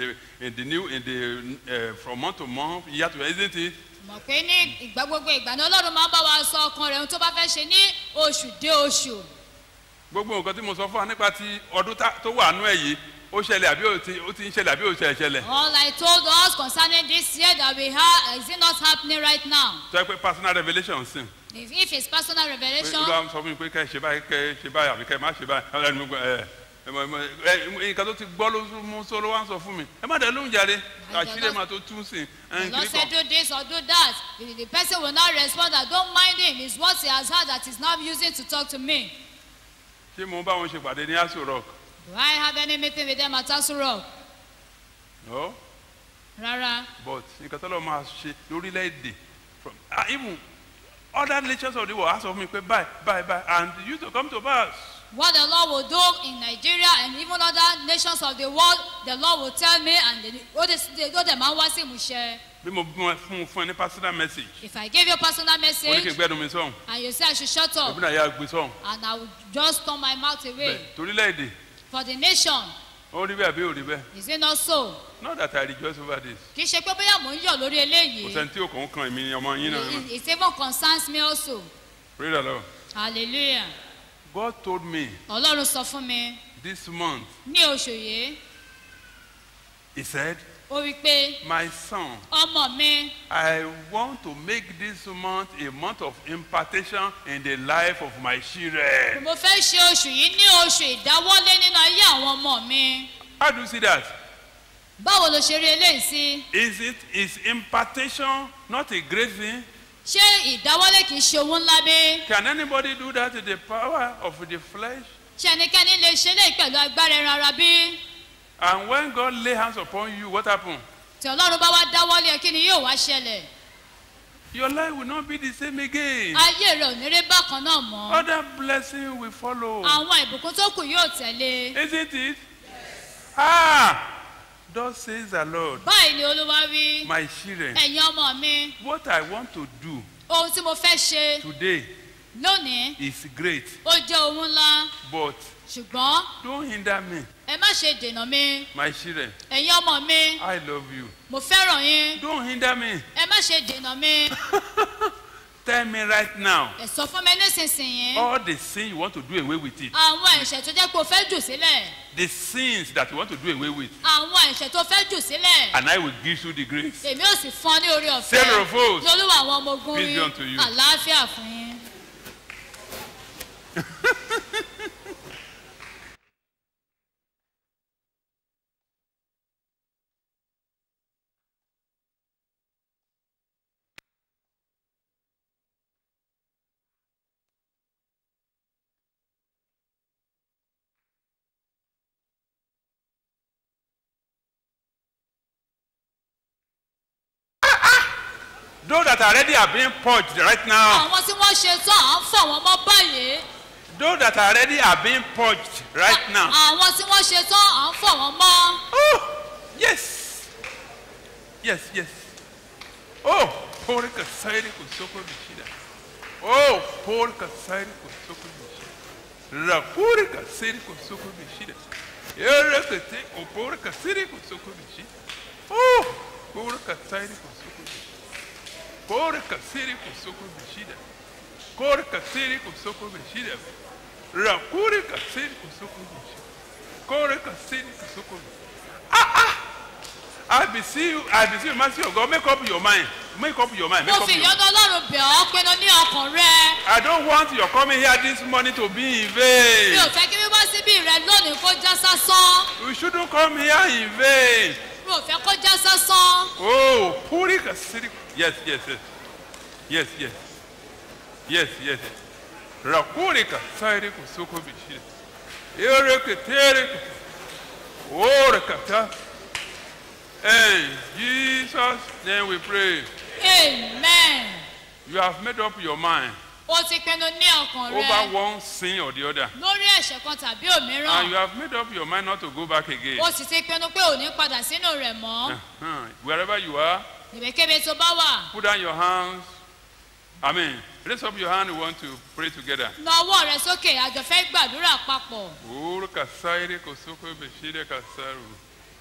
from month to month, year to year, isn't it? Mọ̀ pé ní ìgbà gbogbo ìgbà ni Ọlọ́run máa ń bá wa sọ ọkàn rẹ̀ ohun tó bá fẹ́ ṣe ní oṣù dé oṣù. Gbogbo nǹkan tí mo sọ fún wa nípa ti ọdún tó wà nú ẹ̀ yìí, ó ṣẹlẹ̀ àbí ó ti ń ṣẹlẹ̀ àbí ó ṣẹlẹ̀ ṣẹlẹ̀. All I told us concerning this year that we have is it not happening right now? Tó yẹ pé personal revelation sin. If it's personal revelation. Olúwa sọ fún mi pé kẹ́ ẹ ṣe báyìí àbí kẹ́ ẹ má ṣe báyìí. Nǹkan tó ti gbọ́ ló mú sọ ló wá ń sọ fún mi. Ẹ má dẹ̀ lóhùn jáde. Àṣírí ẹ̀ máa tó tún sí. The Lord said do this or do that. The person will not respond. I don't mind him. It's what he has heard that he's now using to talk to me. Ṣé mo bá wọn ṣe pàdé ní Aso Rock? Do I have any meeting with them at Aso Rock? No. Rárá. But nǹkan tó lọ máa ṣe lórílẹ̀‐èdè from even other nations of the world ask of me pé bye and you to come to pass. What the Lord will do in Nigeria and even other nations of the world, the Lord will tell me and the man wá sí ìmúṣẹ. Bí mo fún ẹ ní personal message. If I give you a personal message. Ó ní kí n gbẹ́nu mi sọ̀hún. And you say I should shut up. Òbí náà yà gbé sọ̀hún. And I will just turn my mouth away. Torílẹ̀-èdè. For the nation. Ó rí bẹ́ẹ̀ àbí ò rí bẹ́ẹ̀. Is it not so? Not that I rejoice over this. Kì í ṣe pé bóyá mò ń yọ̀ lórí eléyìí. Kò sẹ́ni tí òkàn kan èmi ni ọmọ yín náà. It even concerns me also. Praise the Lord. Hallelujah. God told me. Ọlọ́run sọ fún mi. This month. Ní oṣù yìí. He said. Ó wí pé. My son. Ọmọ mi. I want to make this month a month of impartation in the life of my children. Mo fẹ́ ṣe oṣù yìí ní oṣù ìdáwọ́lé nínú ayé àwọn ọmọ mi. How do you see that? Báwo ló ṣe rí eléyìí sí? Is impartation not a great thing? Ṣé ìdáwọ́lé kìí ṣe ohun ńlá bí? Can anybody do that in the power of the flesh? Ṣé ẹnikẹ́ni lè ṣe léyìí pẹ̀lú agbára ẹran ara bí? And when God lay hands upon you, what happened? Tí Ọlọ́run bá wá dáwọ́lé ẹ kí ni yóò wá ṣẹlẹ̀? Your life will not be the same again. Ayé rẹ̀ ò ní rí bákan náà mọ́. Other blessings will follow. Àwọn ìbùkún tó kù yóò tẹ̀lé. Isn't it? Thus says the Lord, báyìí ni olúwa wí. my children, ẹ̀yin ọmọ mi. what I want to do ohun tí mo fẹ́ ṣe. today lónìí. is great. ó jẹ́ ohun ńlá. But ṣùgbọ́n. don't hinder me. ẹ má ṣe dènà mi. My children, ẹ̀yin ọmọ mi. I love you. mo fẹ́ràn yín. Don't hinder me. ẹ má ṣe dènà mi. Tell me right now. ẹ sọ fún mi nísinsìnyí. All the sins you want to do away with it. àwọn ẹ̀ṣẹ̀ tó jẹ́ pé o fẹ́ jù sílẹ̀. The sins that you want to do away with. àwọn ẹ̀ṣẹ̀ tó fẹ́ jù sílẹ̀. And I will give you the grace. èmi ò sì fún ọ ní orí ọ̀fẹ́. Savior of hosts. ní olúwa àwọn ọmọ ogun Peace rí. be unto you. àlàáfíà fún yín. Those that already are being purged right now. àwọn tí wọ́n ṣe tán à ń fọ̀ wọ́n mọ́ báyìí. Those that already are being purged right now. àwọn tí wọ́n ṣe tán à ń fọ̀ wọ́n mọ́. Oh, yes. Yes, yes. Oh, Paul Kasairi Kusoko Bishida. Oh, Paul Kasairi Kusoko Bishida. Rapuri Kasairi Kusoko Bishida. Erekate, oh, Paul Kasairi Kusoko Bishida. Oh, Paul Kasairi Kusoko Bishida. Paul Kasairi Kusoko Bishida. Paul Kasairi Kusoko Bishida. Rapuri Kasairi Kusoko Bishida. Paul Kasairi Kusoko Bishida. I beseech you, mercy of God, make up your mind. Make up your mind. Make mo up fi your ìyọ́nú ọlọ́run bẹ̀ ọ́ pinnu ní ọkàn rẹ. I don't want your coming here this morning to be in vain. mi ò fẹ́ kí wíwá síbí rẹ lónìí kó já sásán. We shouldn't come here in vain. mi ò fẹ́ kó já sásán. Oh, Puri Kasiri. Yes, yes, yes. Yes, yes. Yes, yes. Rakuri Kasiri Kusoko Bishida. Ereketere. Oh, Rekata. In Jesus' name we pray. amen. You have made up your mind o ti pinnu ní ọkàn over rẹ. one sin or the other. lórí ẹ̀ṣẹ̀ kan tàbí And you òmíràn. have made up your mind not to go back again. o sì ti pinnu pé ò ní padà sínú rẹ̀ mọ́. Wherever you are, ìbékébé tó bá wà. put down your hands. Raise up your hand. We want to pray together. na ọwọ́ rẹ sókè àjọ fẹ́ gbàdúrà papọ̀. Uru kasairi kosoko beshire kasaru.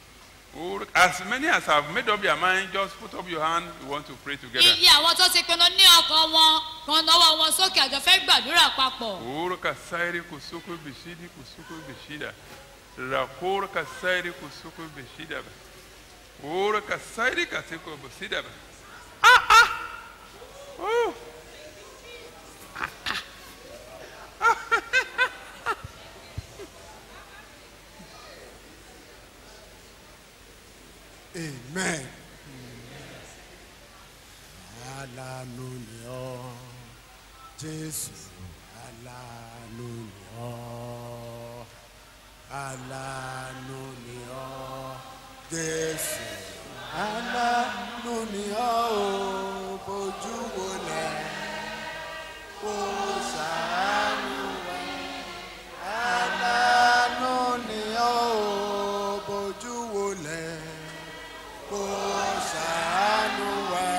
As many as have made up your mind, just put up your hand. We want to pray together. iye àwọn tó ti pinnu ní ọkàn wọn kan náwó wọn sókè àjọ fẹ́ gbàdúrà papọ̀. Uru kasairi kosoko beshiri kosoko beshida. Rakuru kasairi kosoko beshida. Uru kasairi kaseko beshida. Oh. Amen. Alanu ni ọ, Jésù, alanu ni ọ, alanu ni ọ, Jésù, alanu ni ọ, o, bójú wọlẹ̀, kó ṣàánú wa. Alanu ni ọ, o, bójú wọlẹ̀. Kó ṣàánú wa,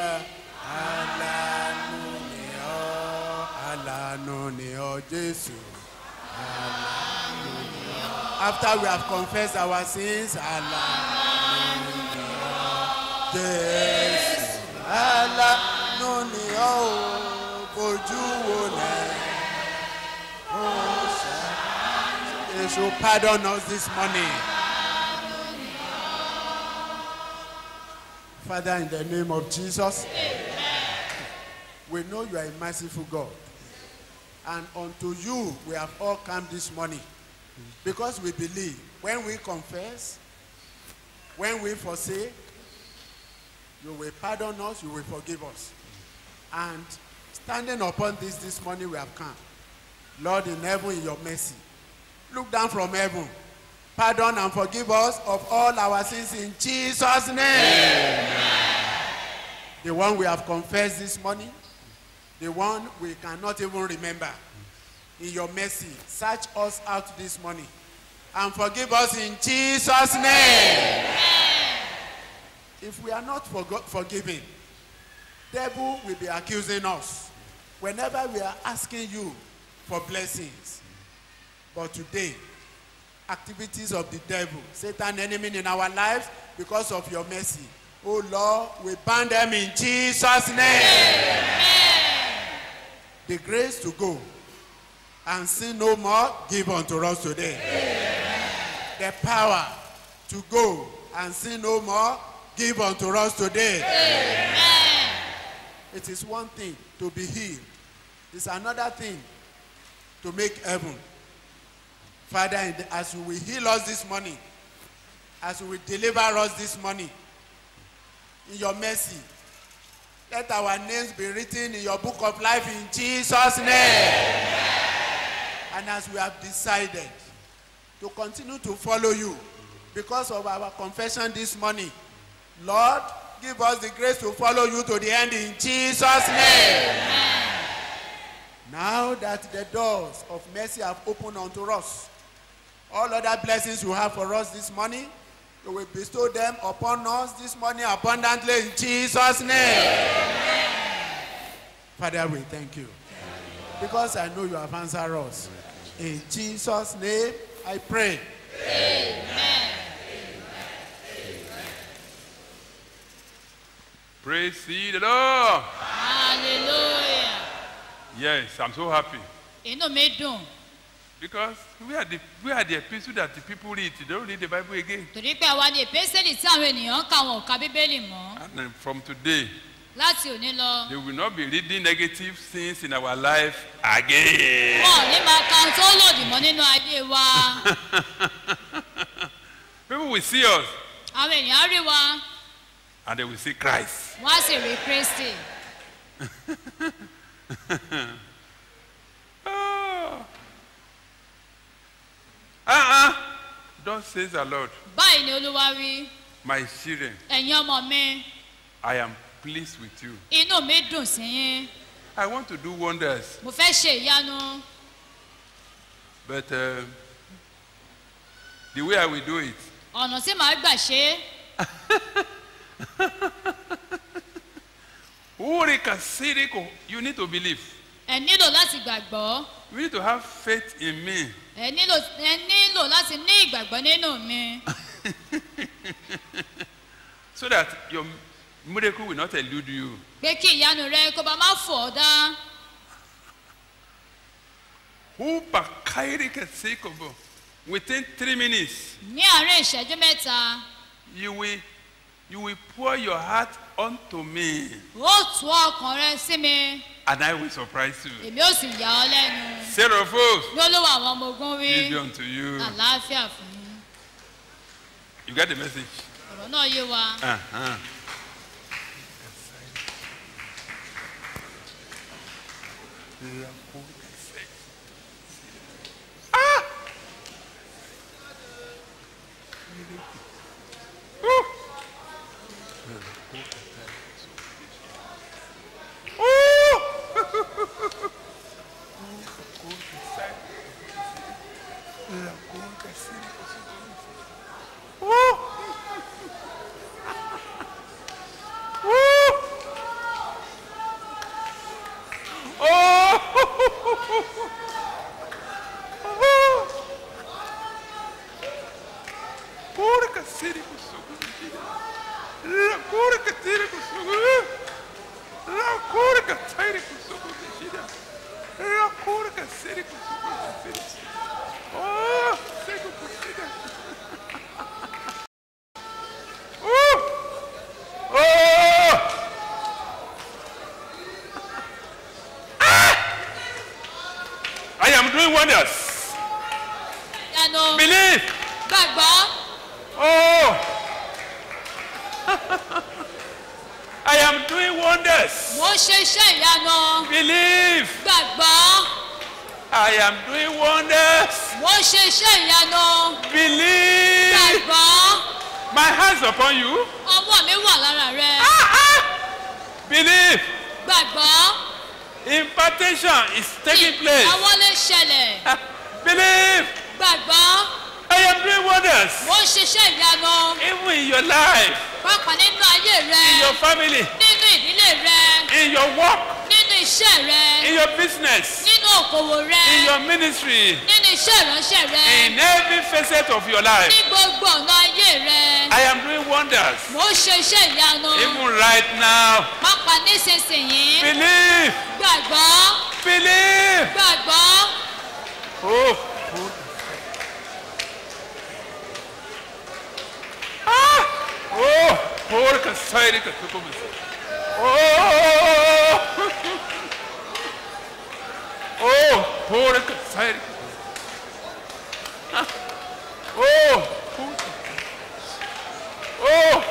alanu ni ọ́, alanu ni ọ́, Jésù, alanu ni ọ́. After we have confessed our sins, alanu ni ọ́, Jésù, alanu ni ọ́, bójú wọlẹ̀, kó ṣàánú. They should pardon us this morning. Father, in the name of Jesus, we know you are a merciful God. And unto you we have all come this morning. Because we believe when we confess, when we forsake, you will pardon us, you will forgive us. And standing upon this morning we have come. Lord in heaven, in your mercy, look down from heaven. Pardon and forgive us of all our sins in Jesus' name. Amen. The one we have confessed this morning, the one we cannot even remember. In your mercy, search us out this morning and forgive us in Jesus' name. Amen. if we are not forgiving, devil will be accusing us whenever we are asking you for blessings. But today, activities of the devil, Satan enemy in our lives, because of your mercy, oh Lord, we ban them in Jesus' name. Amen. The grace to go and sin no more, give unto us today. Amen. The power to go and sin no more, give unto us today. Amen. It is one thing to be healed. It's another thing to make heaven. Father, as you will heal us this morning, as you will deliver us this morning, in your mercy, let our names be written in your book of life in Jesus' name. Amen. And as we have decided to continue to follow you because of our confession this morning, Lord, give us the grace to follow you to the end in Jesus' name. Amen. Now that the doors of mercy have opened unto us, all other blessings you have for us this morning, you will bestow them upon us this morning abundantly in Jesus' name. Amen. Father, we thank you because I know you have answered us. In Jesus' name, I pray. Amen. Praise the Lord. Hallelujah. Yes, I'm so happy. Inú mi dùn. Because we are the epistle that the people read. They don't read the Bible again. Torí pé àwa ni ìpèsèlì tí àwọn ènìyàn kà wọn ò ka Bíbélì mọ́. And then from today, láti òní lọ. they will not be reading negative things in our life again. Wọ́n ní máa ka ohun tó lòdì mọ́ nínú ayé wa. People will see us. Àwọn èèyàn á rí wa. And they will see Christ. Wọ́n á sì rí Kristi. Thus says the Lord. Báyìí ni Olúwa wí. My children. Ẹ̀yin ọmọ mi. I am pleased with you. Inú mi dùn sí yín. I want to do wonders. Mo fẹ́ ṣe ìyanu. But the way I will do it. Ọ̀nà tí màá gbà ṣe. You need to believe. Ẹ nílò láti gbàgbọ́. You need to have faith in me. Ẹ nílò láti ní ìgbàgbọ́ nínú mi. So that your miracle will not elude you. Pé kí ìyanu rẹ kó bá má fò ọ́ dá. Within 3 minutes. Ní àárín ìṣẹ́jú mẹ́ta. You will pour your heart unto me. Ó tú ọkàn rẹ sí mi. And I will surprise you. Èmi ó sì yà ọ́ lẹ́nu. Seraphos. Ní Olúwa àwọn ọmọ ogun wí. Give unto you. Àlàáfíà fún yín. You get the message? Ọ̀rọ̀ náà yé wa. Wonders. Ìyanu. Believe. Gbàgbọ́. Oh. I am doing wonders. Mo ṣe iṣẹ́ ìyanu. Believe. Gbàgbọ́. I am doing wonders. Mo ṣe iṣẹ́ ìyanu. Believe. Gbàgbọ́. My hands upon you. Ọwọ́ mi wà lára rẹ. Believe. Gbàgbọ́. Impartation is taking place. Àwọn lè ṣẹlẹ̀. Believe. Gbàgbọ́. I am doing wonders. Mo ń ṣiṣẹ́ ìyanu. Even in your life. Pàápàá nínú ayé rẹ. In your family. Nínú ìdílé rẹ. In your work. Nínú iṣẹ́ rẹ. In your business. Nínú òkòwò rẹ. In your ministry. Nínú iṣẹ́ ìránṣẹ́ rẹ. In every facet of your life. Ní gbogbo ọ̀nà ayé rẹ. I am doing wonders. Mo ń ṣe iṣẹ́ ìyanu. Even right now. Pàápàá nísinsìnyí. Believe. Gbàgbọ́. Believe. Gbàgbọ́. Oh. Ah. Oh. Porca sai que tu começou. Oh. Oh. Porca sai. Ah. Oh. Oh.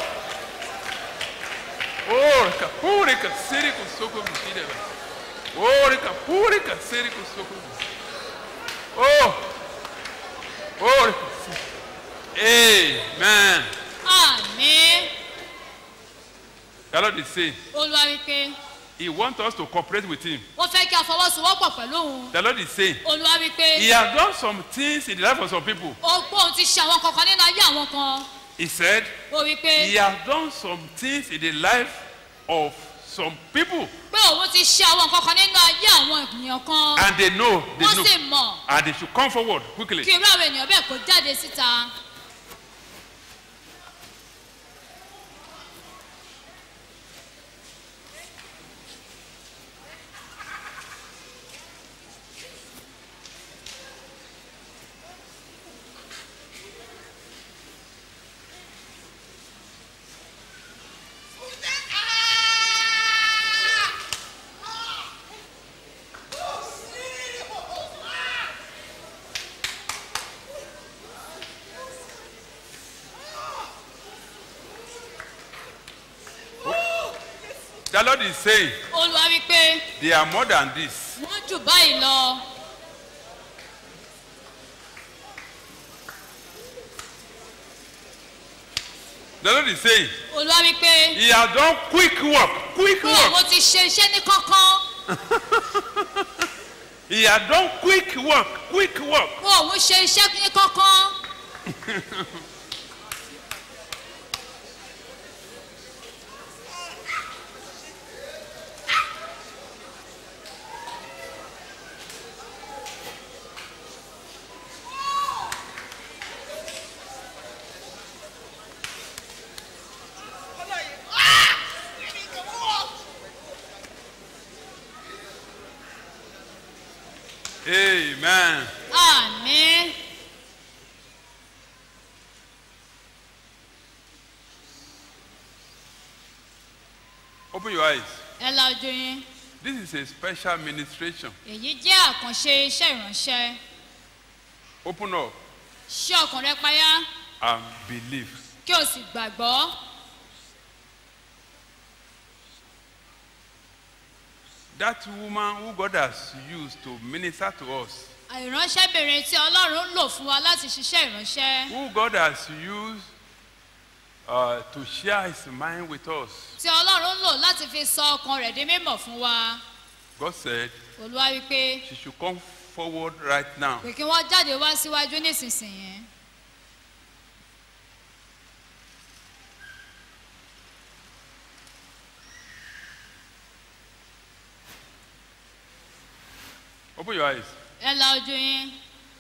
Porca, purica, siri com soco mentira. Porca, purica, siri com soco. Oh. Porca. Amen. Amen. The Lord is saying, Olúwa wípé. He wants us to cooperate with Him. Ó fẹ́ kí a fọwọ́sowọ́pọ̀ pẹ̀lú òun. The Lord is saying, Olúwa wípé. He has done some things in the life of some people. Ó pé òun ti ṣe àwọn kankan nínú ayé àwọn kan. He said, Ó wípé. He has done some things in the life of some people. Pé òun ti ṣe àwọn kankan nínú ayé àwọn ènìyàn kan. And they know. Wọ́n sì mọ̀. And they should come forward quickly. Kí irú àwọn ènìyàn bẹ́ẹ̀ kó jáde síta. The Lord is saying, Olúwa wípé. They are more than this. Wọ́n jù báyìí lọ. The Lord is saying, Olúwa wípé. He has done quick work. Quick Pé work. òun ti ṣe iṣẹ́ ní kankan. He has done quick work. Quick work. Pé òun ṣe iṣẹ́ ní kankan. Amen. Amen. Open your eyes. Ẹ la ojú yín. This is a special ministration. Èyí jẹ́ àkànṣe iṣẹ́ ìránṣẹ́. Open up Ṣí ọkàn rẹ payá. and believe. Kí o sì gbàgbọ́. That woman who God has used to minister to us, Ìránṣẹ́bìnrin tí Ọlọ́run lò fún wa láti ṣiṣẹ́ ìránṣẹ́. who God has used to share His mind with us, Tí Ọlọ́run lò láti fi sọ ọkàn rẹ̀ di mímọ̀ fún wa. God said Olúwa wípé. she should come forward right now. Pé kí wọ́n jáde wá síwájú nísinsìnyí. Open your eyes. Ẹ la ojú yín.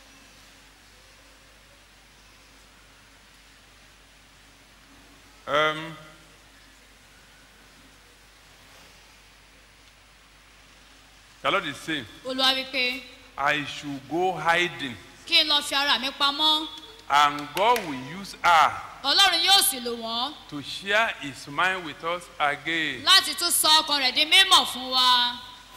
The Lord is saying, Olúwa wípé. I should go hiding, Kí n lọ fi ara mi pamọ́. and God will use her Ọlọ́run yóò sì lò wọ́n. to share His mind with us again. Láti tún sọ ọkàn rẹ̀ di mímọ̀ fún wa.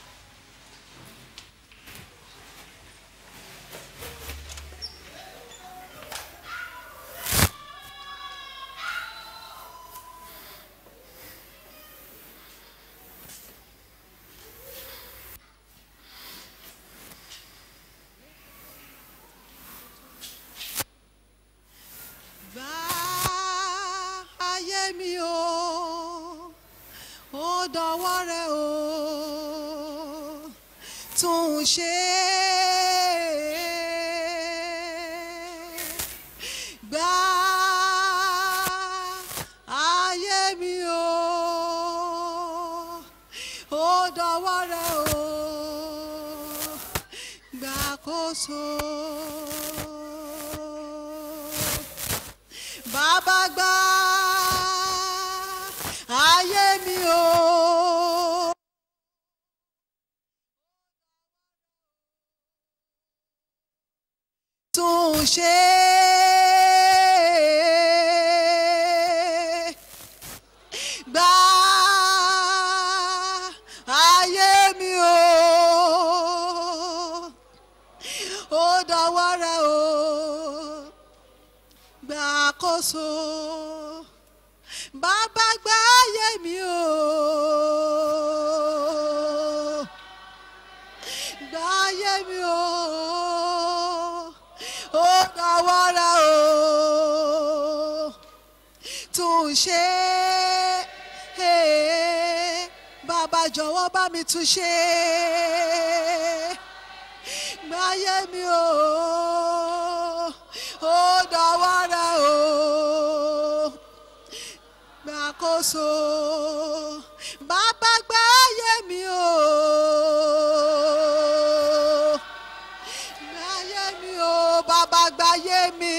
mi o ó dọwọ́ rẹ o tún ṣe gbàkóso. Bàbá gbà ayé mi o. Tún ṣe gbà ayé mi o. Ó dọwọ́ rẹ o. Gbàkóso. Bàbá gbà ayé mi o. Gbà ayé mi o. Ó dọwọ́ rẹ o. Tún ṣe. Bàbá jọ̀wọ́ bá mi tún ṣe. Gbà ayé mi o. Ó dọwọ́ rẹ o. Gbàkóso. Bàbá gbà ayé mi o. Gbà ayé mi o. Bàbá gbà ayé mi.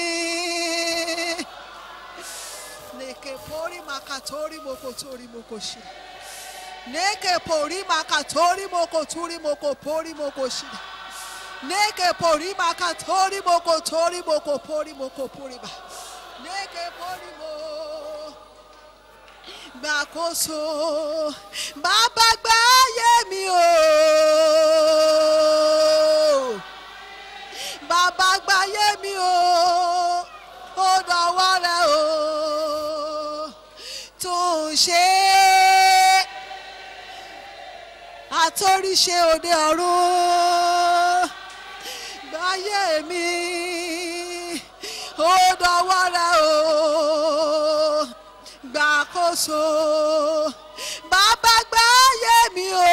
Neke pori makatori mokotori mokoshi. Neke pori makatori mokoturi mokopori mokoshi. Neke pori makatori mokotori mokopori mokopori ba. Neke pori mo. Gbàkóso. Bàbá gbà ayé mi o. Bàbá gbà ayé mi o. Ó dọwọ́ rẹ o. Tún ṣe. Àtòríṣe òde ọ̀run. Gbà ayé mi. Ó dọwọ́ rẹ o. Gbàkóso. Bàbá gbà ayé mi o.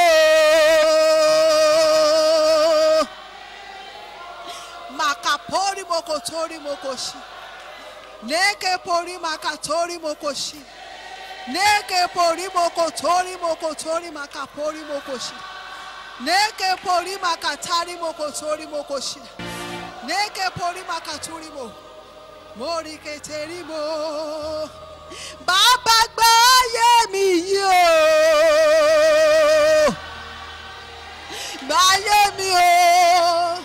Makapori mokotori mokoshi. Neke pori makatori mokoshi. Neke pori mokotori mokotori makapori mokoshi. Neke pori makatari mokotori mokoshi. Neke pori makaturi mo. Mori keteri mo. Bàbá gbà ayé mi yìí o. Gbà ayé mi o.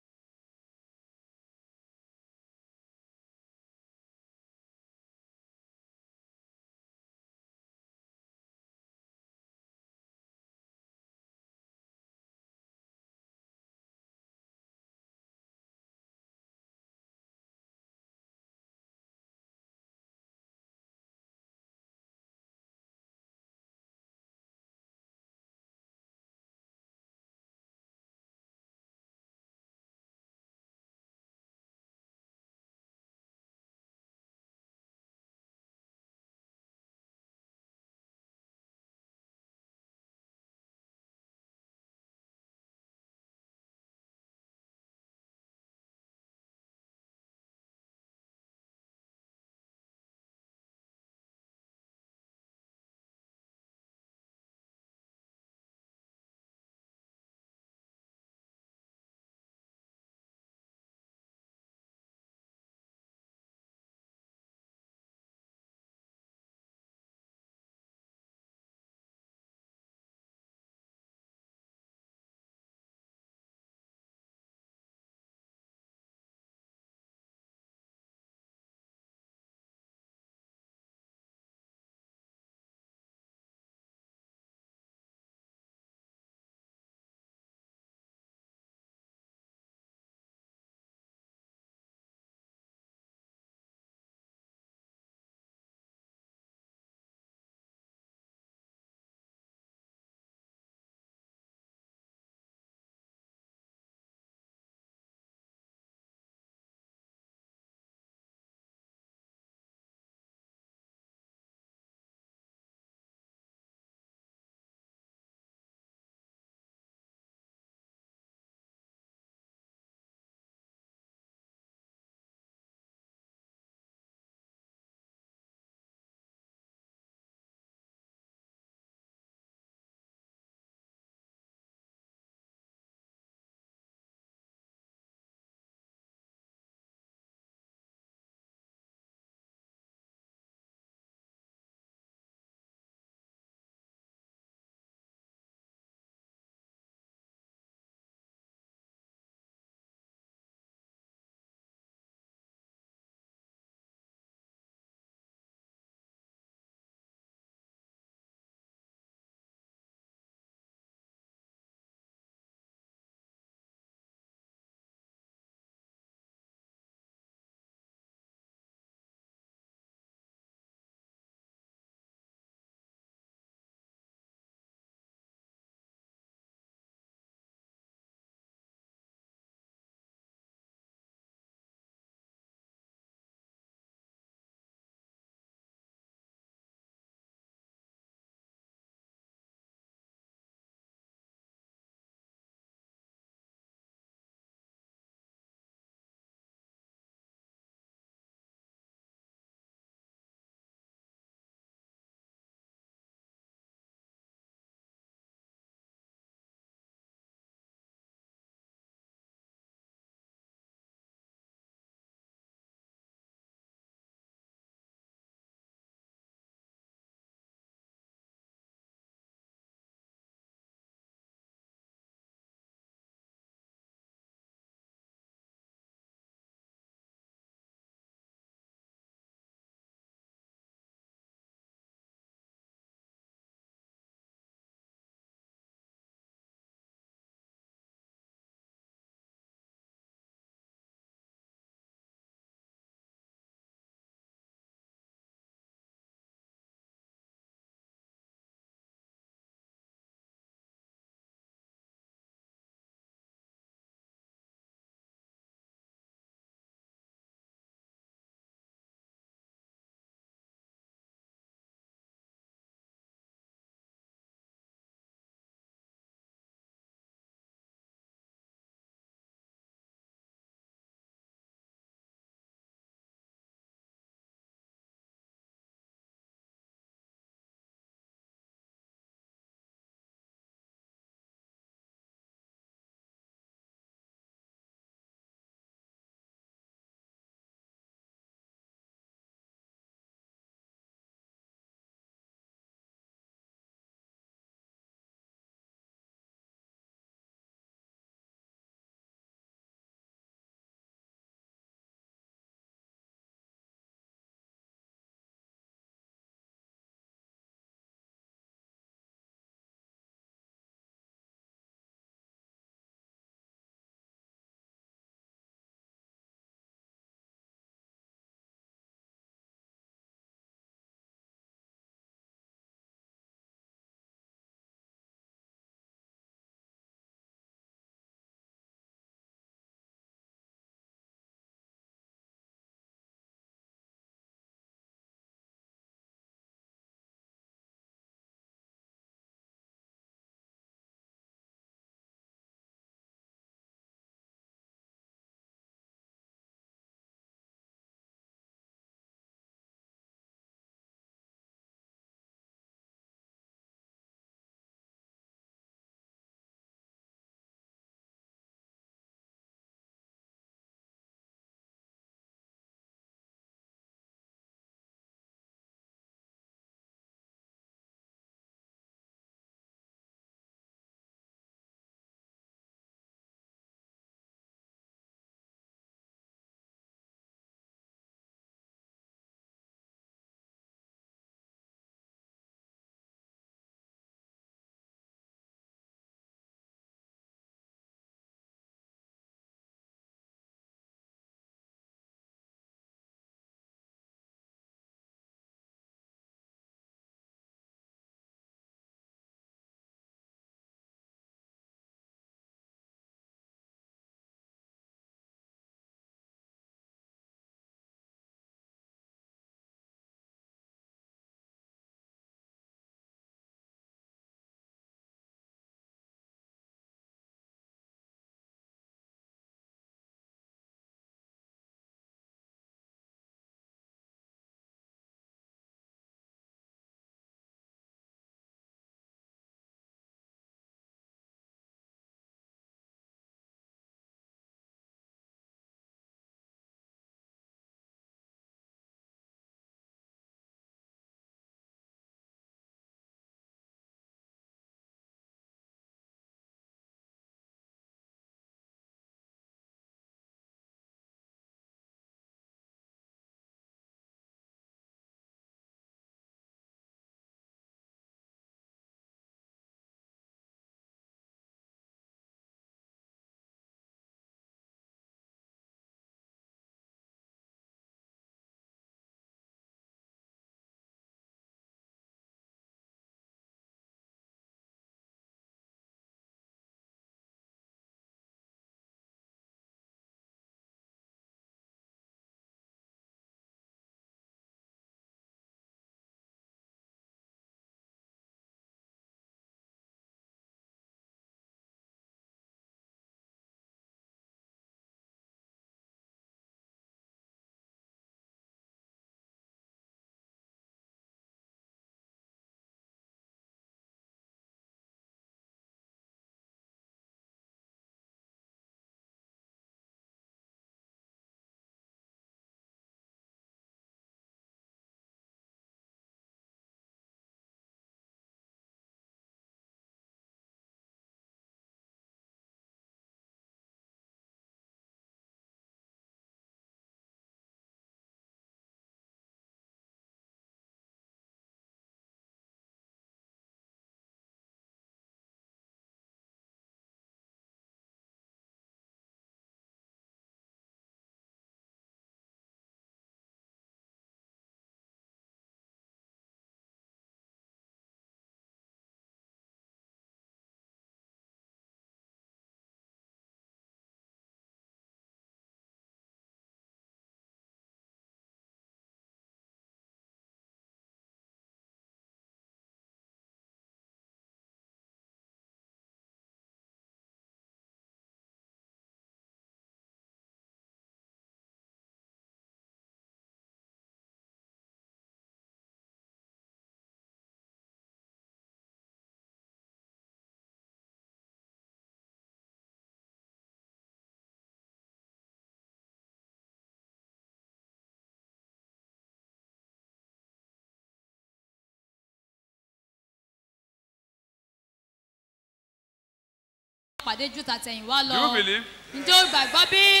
pàdé ju tàtẹ̀yìnwá lọ. Do you believe? Ǹjẹ́ o gbàgbọ́ bí?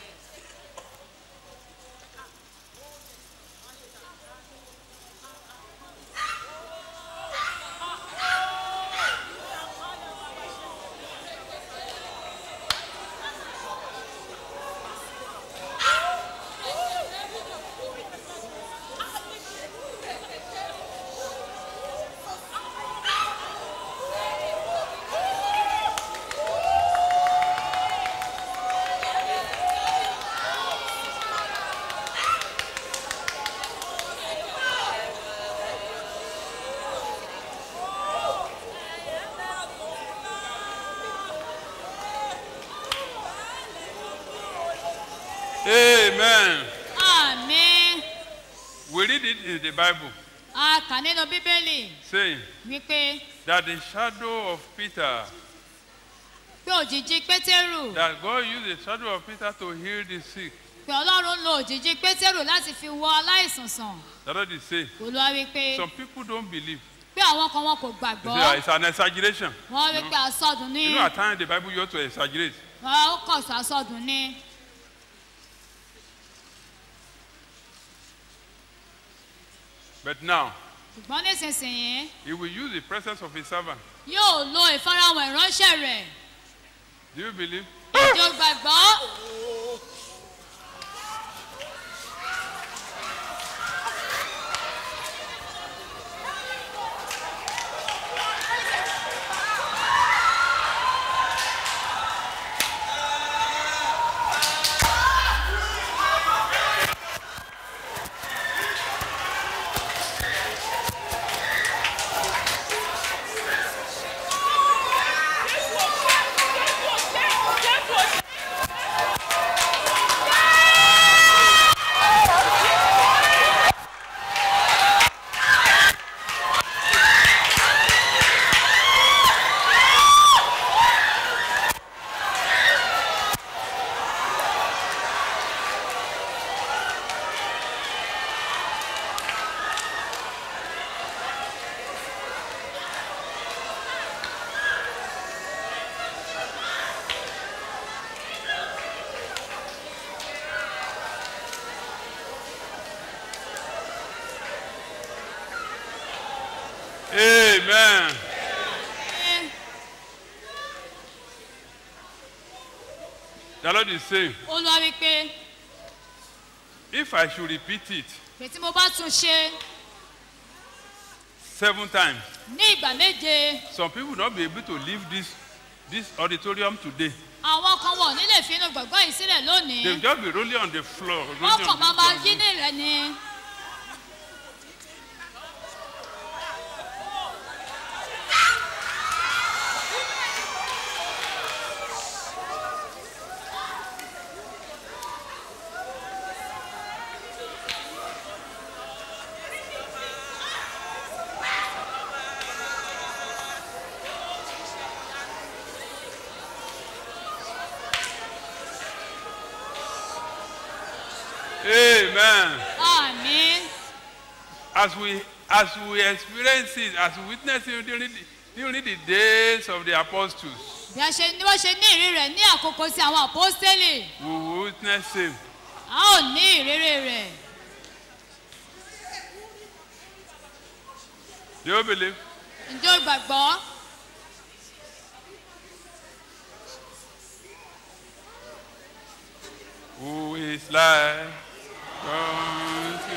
Amen. Àmín. We read it in the Bible A kà nínú Bíbélì saying wípé that the shadow of Peter, pé òjìji Pétérù that God used the shadow of Peter to heal the sick. pé Ọlọ́run lo òjìji Pétérù láti fi wo aláìsàn sàn. That's what they say. Olúwa wípé Some people don't believe. pé àwọn kan wọn kò They say gbàgbọ́. it's an exaggeration. Wọ́n wípé àsọdùn ni. You know, at times the Bible used to exaggerate. Ó kọ̀ sọ àsọdùn ni. But now, Ṣùgbọ́n nísinsìnyí he will use the presence of his servant. yóò lo ìfarahàn ìránṣẹ́ rẹ̀. Do you believe? Ǹjẹ́ o gbàgbọ́? Amen. The Lord is saying, Olúwa wípé if I should repeat it pé tí mo bá tún ṣe 7 times, ní ìgbà méje, some people will not be able to leave this auditorium today. àwọn kan wọ̀ nílé fi inú gbọ̀ngàn yìí sílẹ̀ lónìí. They will just be rolling on the floor. Wọ́n kàn máa yí ní rẹ̀ ni. Amen. Àmín. As we experience it, as we witness it during the days of the apostles, Bí wọ́n ṣe ní ìrírí rẹ̀ ní àkókò sí àwọn àpọ́stélì, we will witness him. a ó ní ìrírí rẹ̀. Do you believe? Ǹjẹ́ o gbàgbọ́? Who is like unto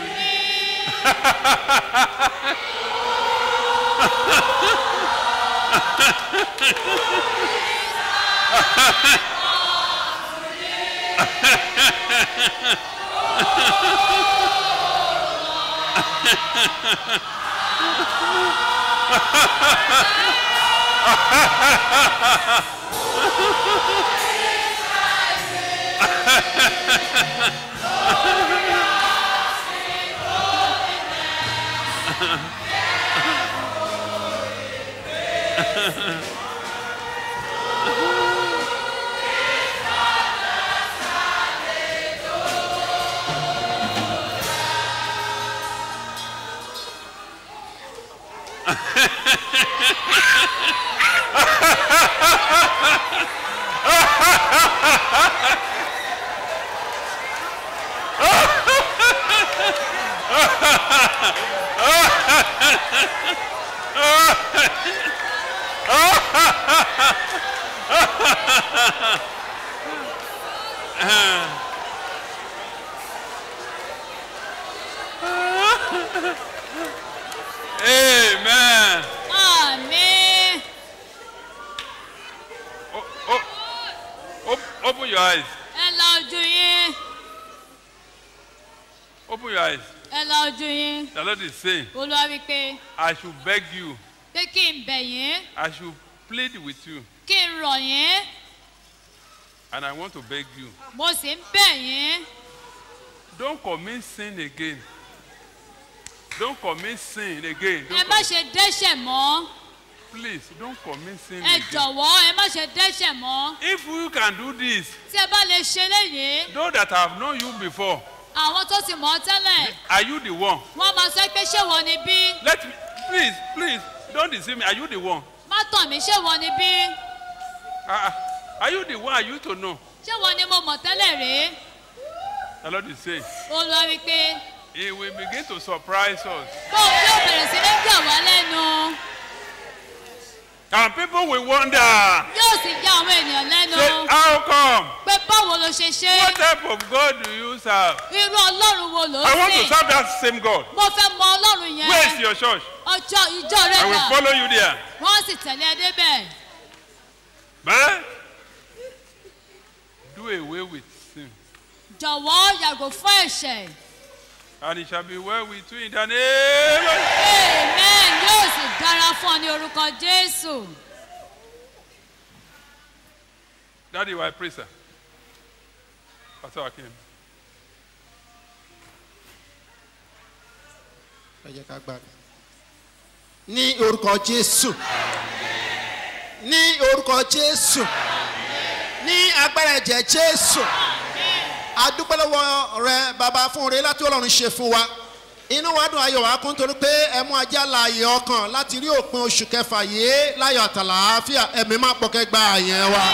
Amen. Amen. Open your eyes. Ẹ la ojú yín. Open your eyes. Ẹ la ojú yín. The Lord is saying, Olúwa wí pé I should beg you. pé kí n bẹ̀ yín, I should plead with you. kí n rọ̀ yín, And I want to beg you. mo sì ń bẹ̀ yín. Don't commit sin again. Don't commit sin again. Ẹ má ṣe dẹ́ṣẹ̀ mọ́. Please, don't commit sin Ẹ again. jọ̀wọ́ ẹ má ṣe dẹ́ṣẹ̀ mọ́. If you can do this, Tí ẹ bá lè ṣe léyìí, those that have known you before, àwọn tó ti mọ̀ ọ́ tẹ́lẹ̀, are you the one? wọ́n máa sọ pé ṣé wọ́n ni bí? Let me, please, don't deceive me. Are you the one? Má tàn mí, ṣé wọ́n ni bí? Are you the one I used to know? Ṣé wọ́n ni mo mọ̀ tẹ́lẹ̀ rèé? The Lord is saying, Olúwa wí pé He will begin to surprise us. bóun yóò bẹ̀rẹ̀ sí ní jà wá lẹ́nu. And people will wonder, Yóò sì já àwọn ènìyàn lẹ́nu. say, how come? Pé báwo ló ṣe ṣe? What type of God do you serve? Irú Ọlọ́run wo ló I want to sìn? serve that same God. Mo fẹ́ mọ Ọlọ́run yẹn. Where is your church? Ìjọ rẹ̀ I will dà. follow you there. Wọ́n sì tẹ̀lé ẹ débẹ̀. But do away with sin. Jọ̀wọ́ yàgò fún ẹ̀ṣẹ̀. And it shall be well with you in the name of Amen. Yóò sì dára fún ọ ní orúkọ Jésù. Daddy, I pray, sir. Pastor Akim. Ẹ jẹ́ ká gbàdúrà. Ní orúkọ Jésù. Ní orúkọ Jésù. Ní agbára ẹ̀jẹ̀ Jésù. A dúpẹ́ lọ́wọ́ rẹ bàbá fún oore láti Ọlọ́run ṣe fún wa. Inú wa dùn ayọ̀ wa kún torí pé ẹ mú ajá láàyè ọkàn láti rí òpin oṣù kẹfà yìí láyọ̀ àtàlàáfíà ẹ̀mí má pọ̀kẹ́ gba àyẹ̀ wa.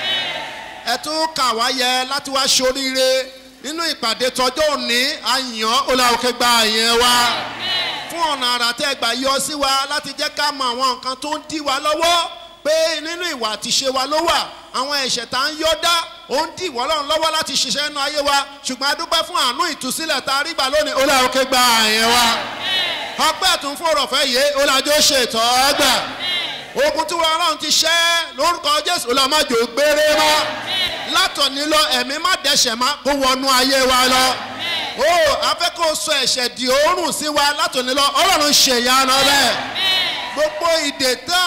Ẹ tún kà wá yẹ láti wá ṣoríire nínú ìpàdé tọjọ́ òní àyàn olùwàkẹ́ gba àyẹ̀ wa. Fún ọ̀nà àrà tẹ́ gbà yọ sí wa láti jẹ́ ká mọ àwọn nǹkan tó ń dí wa lọ́wọ́ pé nínú ìwà àtiṣe wa ló wà àwọn ẹ̀ṣẹ̀ tá ń yọ́ dá ó ń dì wọ́ lọ́run lọ́wọ́ láti ṣiṣẹ́ nínú ayé wa ṣùgbọ́n a dúpẹ́ fún àánú ìtúsílẹ̀ tá a rí gbà lónìí olùwàkẹ́ gba àyẹ̀ wa. Ọpẹ́ tún fún òrọ̀fẹ́ yìí olùwàjò ṣètò ọgbà. Ogun tí wọn Ọlọ́run ti ṣẹ́ lórúkọ Jésù olùwàmájò gbére mọ́. Látọ̀ní lọ ẹ̀mí má dẹ́ṣẹ̀ má kó wọnú ayé wa lọ. Ó afẹ́ kó sọ ẹ̀ṣẹ̀ di òórùn sí wa látọ̀ní lọ Ọlọ́run ṣèyanu bẹ́ẹ̀. Gbogbo ìdè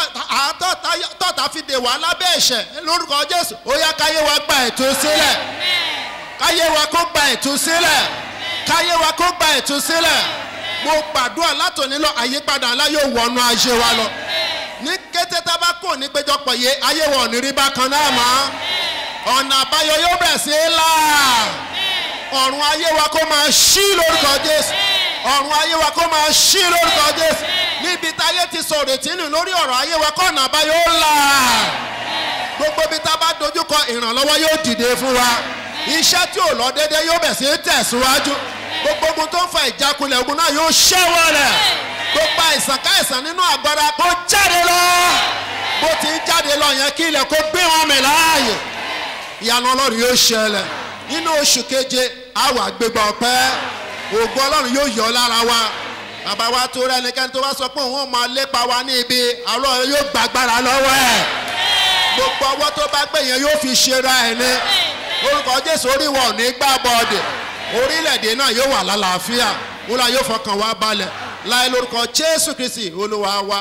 tọ́ta fi dè wá lábẹ́ ẹ̀ṣẹ̀ lórúkọ Jésù ó yá káyé wa gba ìtúsílẹ̀. Káyé wa kó gba ìtúsílẹ̀. Káyé wa kó gba ìtúsílẹ̀. Mo gbàdúrà látọ̀ní lọ àyípadà ńlá yóò wọnú ayé wa lọ. Ní kété tá a bá kò ní péjọpọ̀ yé ayé wọn ò ní rí bákan náà mọ́. Ọ̀nà àbáyọ yóò bẹ̀rẹ̀ sí í là. Ọ̀run ayé wa kó máa ṣí lórúkọ Jésù. Ọ̀run ayé wa kó máa ṣí lórúkọ Jésù. Níbi táyé ti sọ òrètí nù lórí ọ̀rọ̀ ayé wa kọ́ ọ̀nà àbáyọ ó là. Gbogbo ibi tá a bá dojúkọ ìrànlọ́wọ́ yóò dìde fún wa. Iṣẹ́ tí ò lọ déédéé yóò bẹ̀ sí í tẹ̀síwájú. Gbogbo ogun tó ń fa ìjákulẹ̀ ogun náà yóò ṣẹ́wọ́ rẹ̀. Gbogbo àìsàn káìsàn nínú àgbàrá kó jáde lọ. Bó ti ń jáde lọ yẹn kí ilẹ̀ kó gbé wọn mì láàyè. Ìyanu Ọlọ́run yóò ṣẹlẹ̀. Nínú oṣù keje àwọn àgbégbá ọpẹ́ ògo Ọlọ́run yóò yọ lára wa. Bàbá wa tó rẹ nìkan tó bá sọ pé òun ò máa lépa wa ní ibi Ọlọ́run yóò gbàgbára lọ́wọ́ ẹ̀. Gbogbo ọwọ́ tó bá gbé yẹn yóò fi ṣera ẹ̀ ní. Orúkọ Jésù orí wọn ò ní gbá bọ́ọ̀dì. Orílẹ̀-èdè náà yóò wà lálàáfíà. Wọ́n la yóò fọkàn wá balẹ̀. Láì lórúkọ Jésù Kristi Olúwa wa.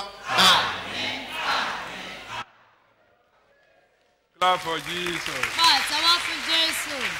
Clap for Jesus. Àtàwọn fún Jésù.